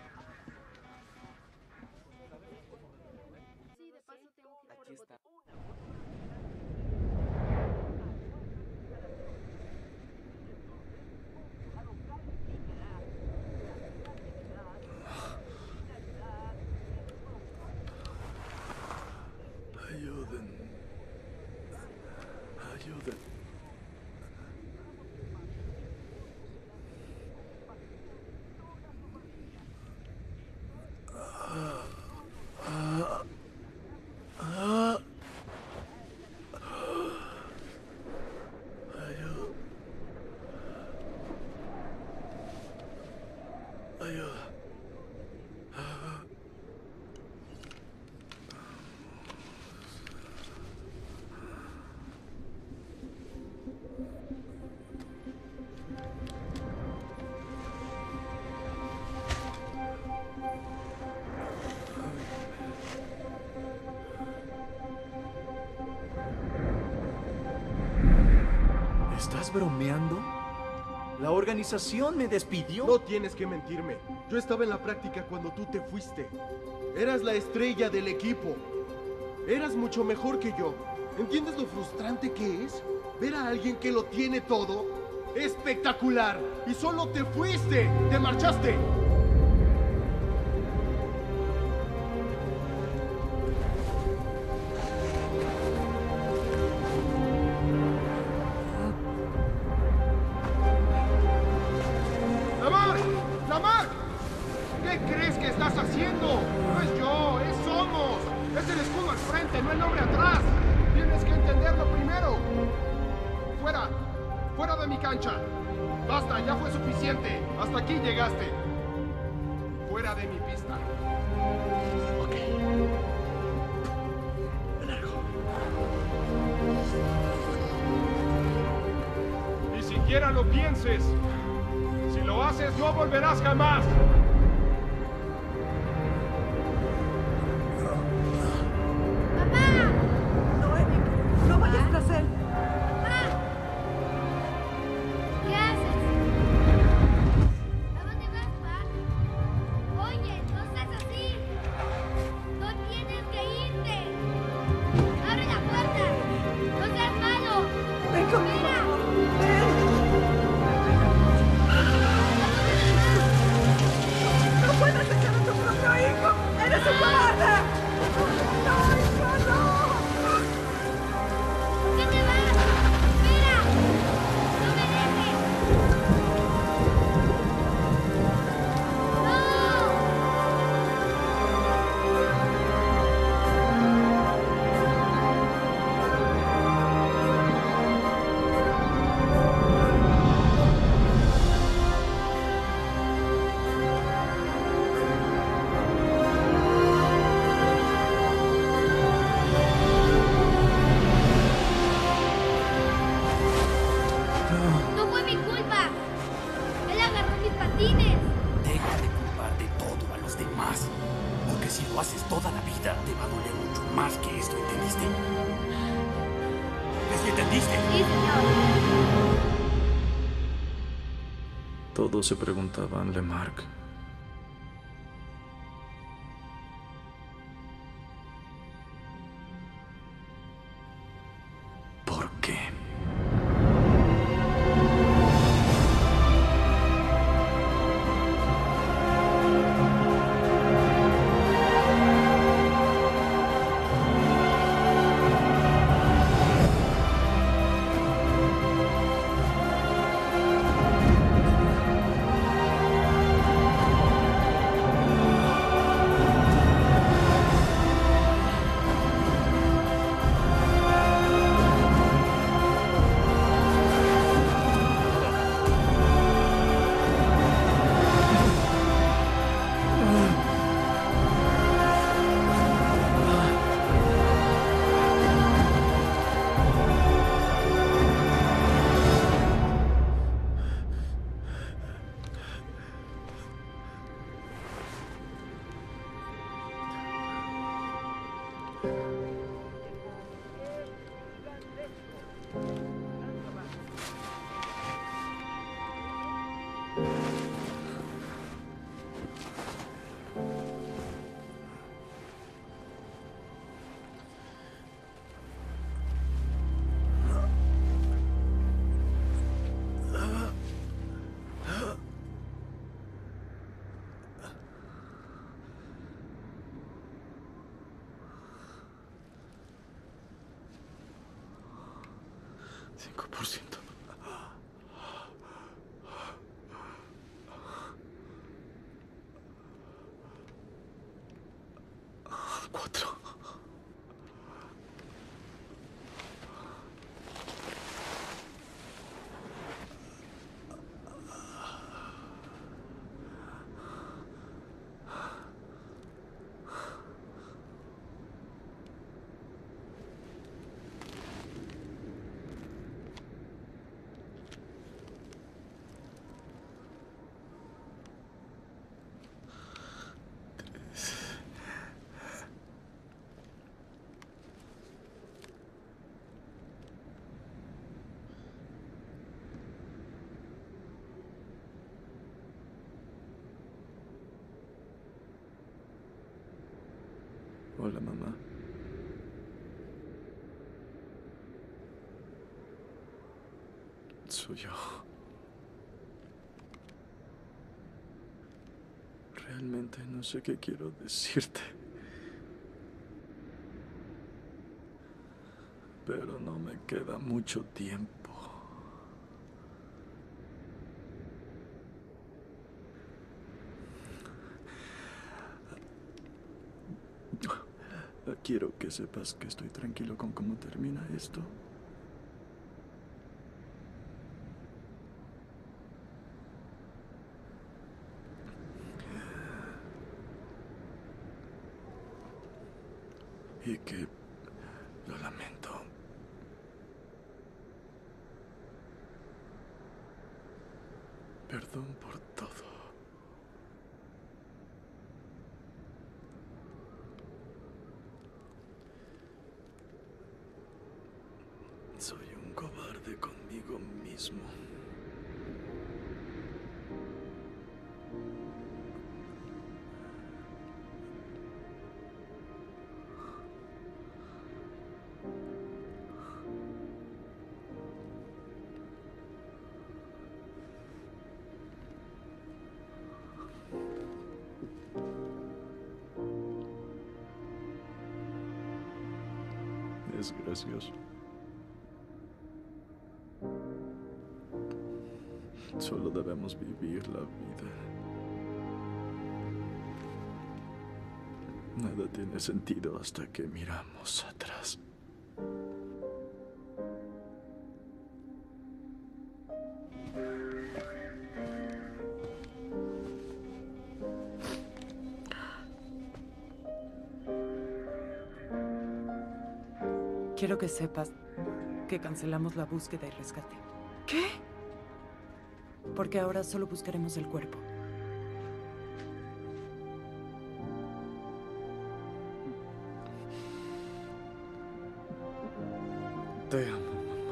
Sí, de paso tengo que ir por el botón. Ayuden. Ayuden. bromeando? La organización me despidió. No tienes que mentirme. Yo estaba en la práctica cuando tú te fuiste. Eras la estrella del equipo. Eras mucho mejor que yo. ¿Entiendes lo frustrante que es? Ver a alguien que lo tiene todo. ¡Espectacular! Y solo te fuiste. ¡Te marchaste! ¡Lamarck! ¡Lamarck! ¿Qué crees que estás haciendo? No es yo, es Somos. Es el escudo al frente, no el nombre atrás. Tienes que entenderlo primero. Fuera. Fuera de mi cancha. Basta, ya fue suficiente. Hasta aquí llegaste. Fuera de mi pista. Ok. Me largo. Ni siquiera lo pienses. Si lo haces, no volverás jamás. No vayas tras él. ¿Qué haces? ¿A dónde vas, Mac? Oye, no seas así. No tienes que irte. ¡Abre la puerta! ¡No seas malo! ¡Ven conmigo! ¡Mira! ¡No puedes dejar a tu propio hijo! ¡Eres un cobarde! ¡No, hijo, no! ¿Qué te vas? ¡Mira! ¡No me dejes! ¡No fue mi culpa! ¡Él agarró mis patines! Deja de culpar de todo a los demás. Porque si lo haces toda la vida, te va a doler mucho más que esto, ¿entendiste? ¿Es que entendiste? Sí, señor. Todos se preguntaban, Lamarck. ¿Por qué? cinco por ciento. Cuatro. Hola, mamá. Soy yo. Realmente no sé qué quiero decirte. Pero no me queda mucho tiempo. Quiero que sepas que estoy tranquilo con cómo termina esto. Y que lo lamento. Perdón por todo. Soy un cobarde conmigo mismo. Es gracioso. Solo debemos vivir la vida. Nada tiene sentido hasta que miramos atrás. Quiero que sepas que cancelamos la búsqueda y rescate. ¿Qué? Porque ahora solo buscaremos el cuerpo. Te amo.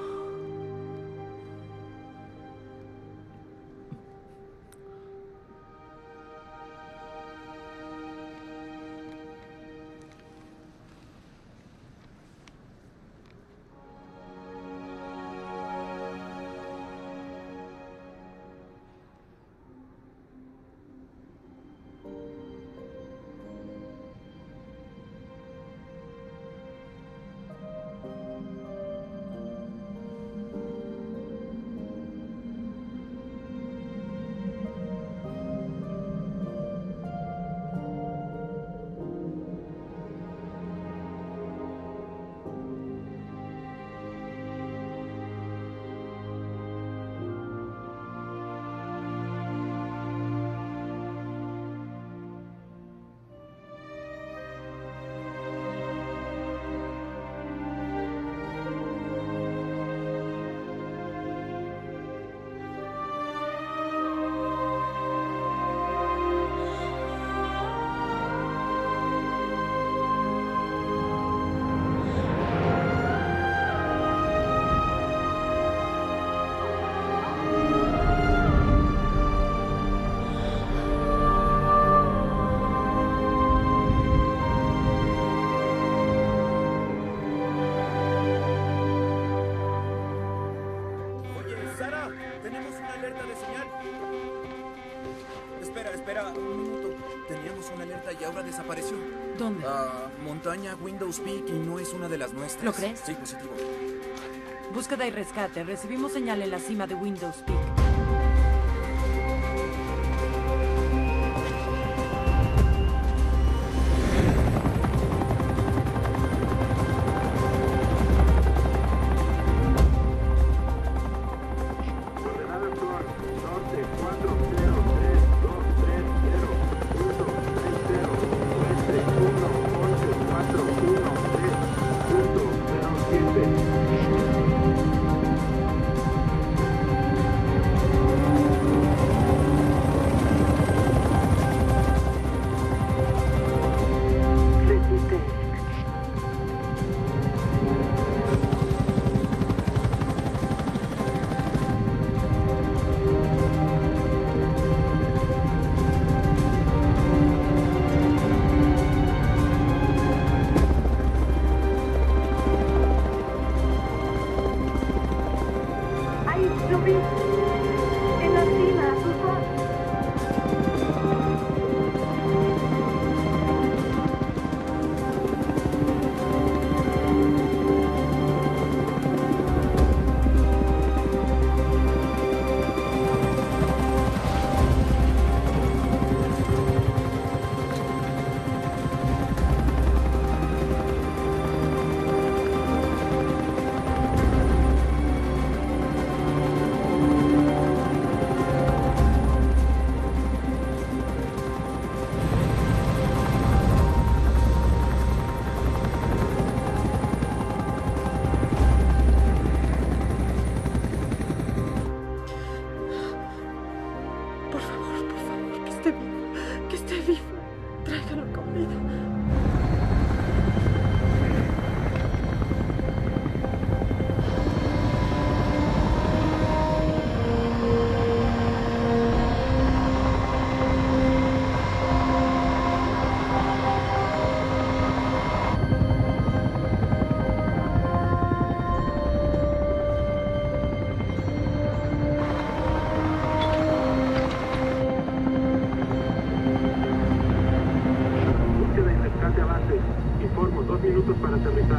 Y ahora desapareció. ¿Dónde? Ah, montaña Windows Peak y no es una de las nuestras. ¿Lo crees? Sí, positivo. Búsqueda y rescate. Recibimos señal en la cima de Windows Peak. Thank you.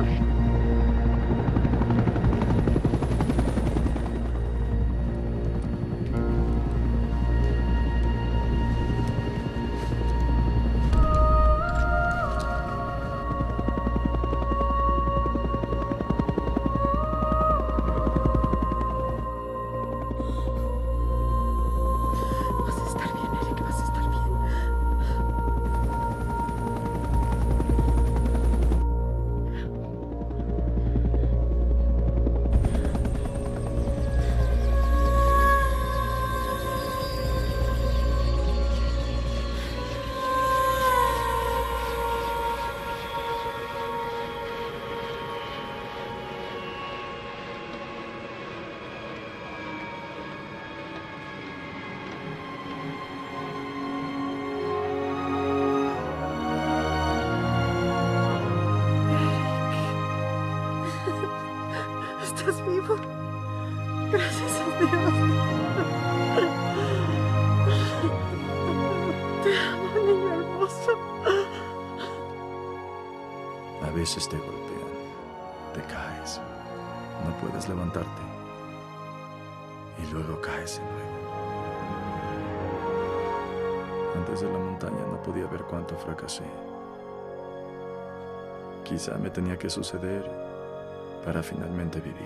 ¿Estás vivo? Gracias a Dios. Te amo, niño hermoso. A veces te golpean, te caes, no puedes levantarte y luego caes de nuevo. Antes de la montaña no podía ver cuánto fracasé. Quizá me tenía que suceder para finalmente vivir.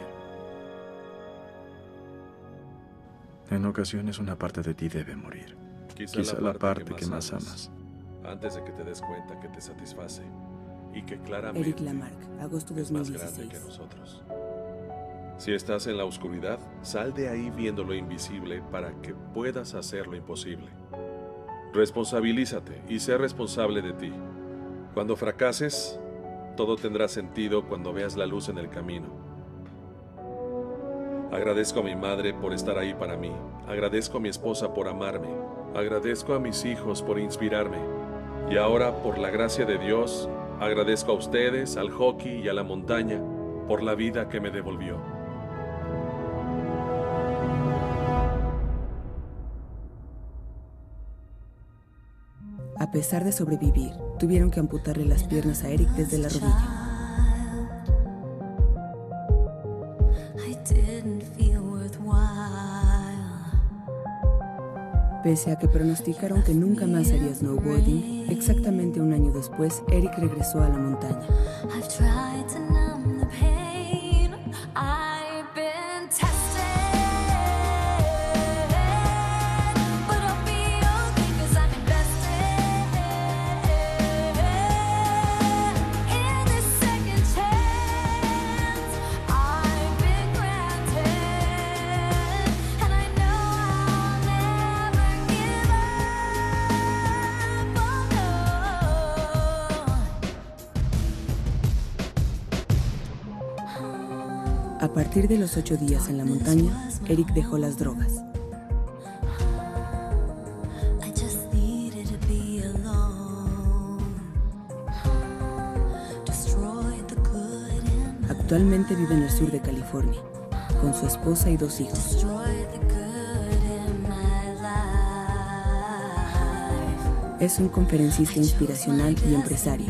En ocasiones una parte de ti debe morir. Quizá, Quizá la la parte, parte que más, amas, amas. Antes de que te des cuenta que te satisface y que claramente Eric Lamarck, agosto es dos mil más dieciséis. grande que nosotros. Si estás en la oscuridad, sal de ahí viendo lo invisible para que puedas hacer lo imposible. Responsabilízate y sé responsable de ti. Cuando fracases, todo tendrá sentido cuando veas la luz en el camino. Agradezco a mi madre por estar ahí para mí. Agradezco a mi esposa por amarme. Agradezco a mis hijos por inspirarme. Y ahora, por la gracia de Dios, agradezco a ustedes, al hockey y a la montaña por la vida que me devolvió. A pesar de sobrevivir, tuvieron que amputarle las piernas a Eric desde la rodilla. Pese a que pronosticaron que nunca más haría snowboarding, exactamente un año después, Eric regresó a la montaña. A partir de los ocho días en la montaña, Eric dejó las drogas. Actualmente vive en el sur de California, con su esposa y dos hijos. Es un conferencista inspiracional y empresario.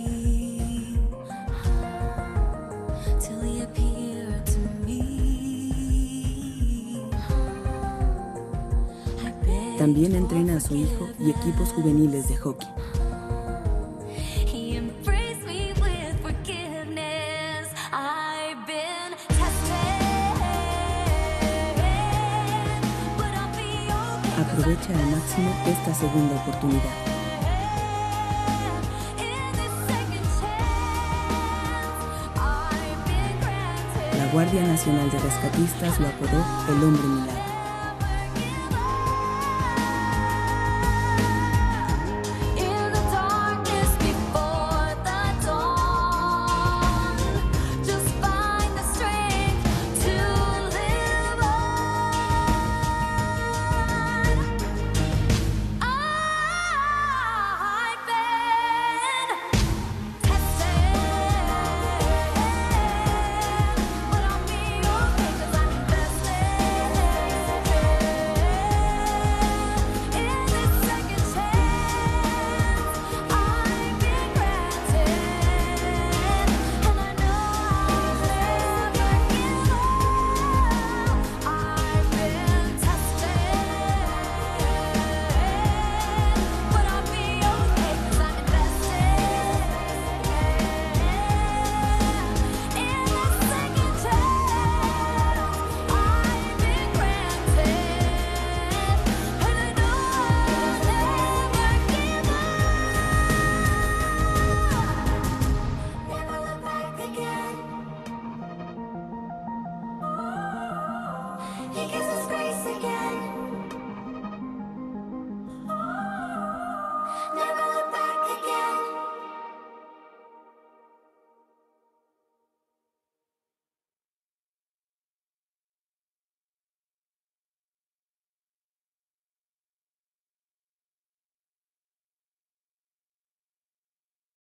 También entrena a su hijo y equipos juveniles de hockey. Aprovecha al máximo esta segunda oportunidad. La Guardia Nacional de Rescatistas lo apodó el Hombre Milagro.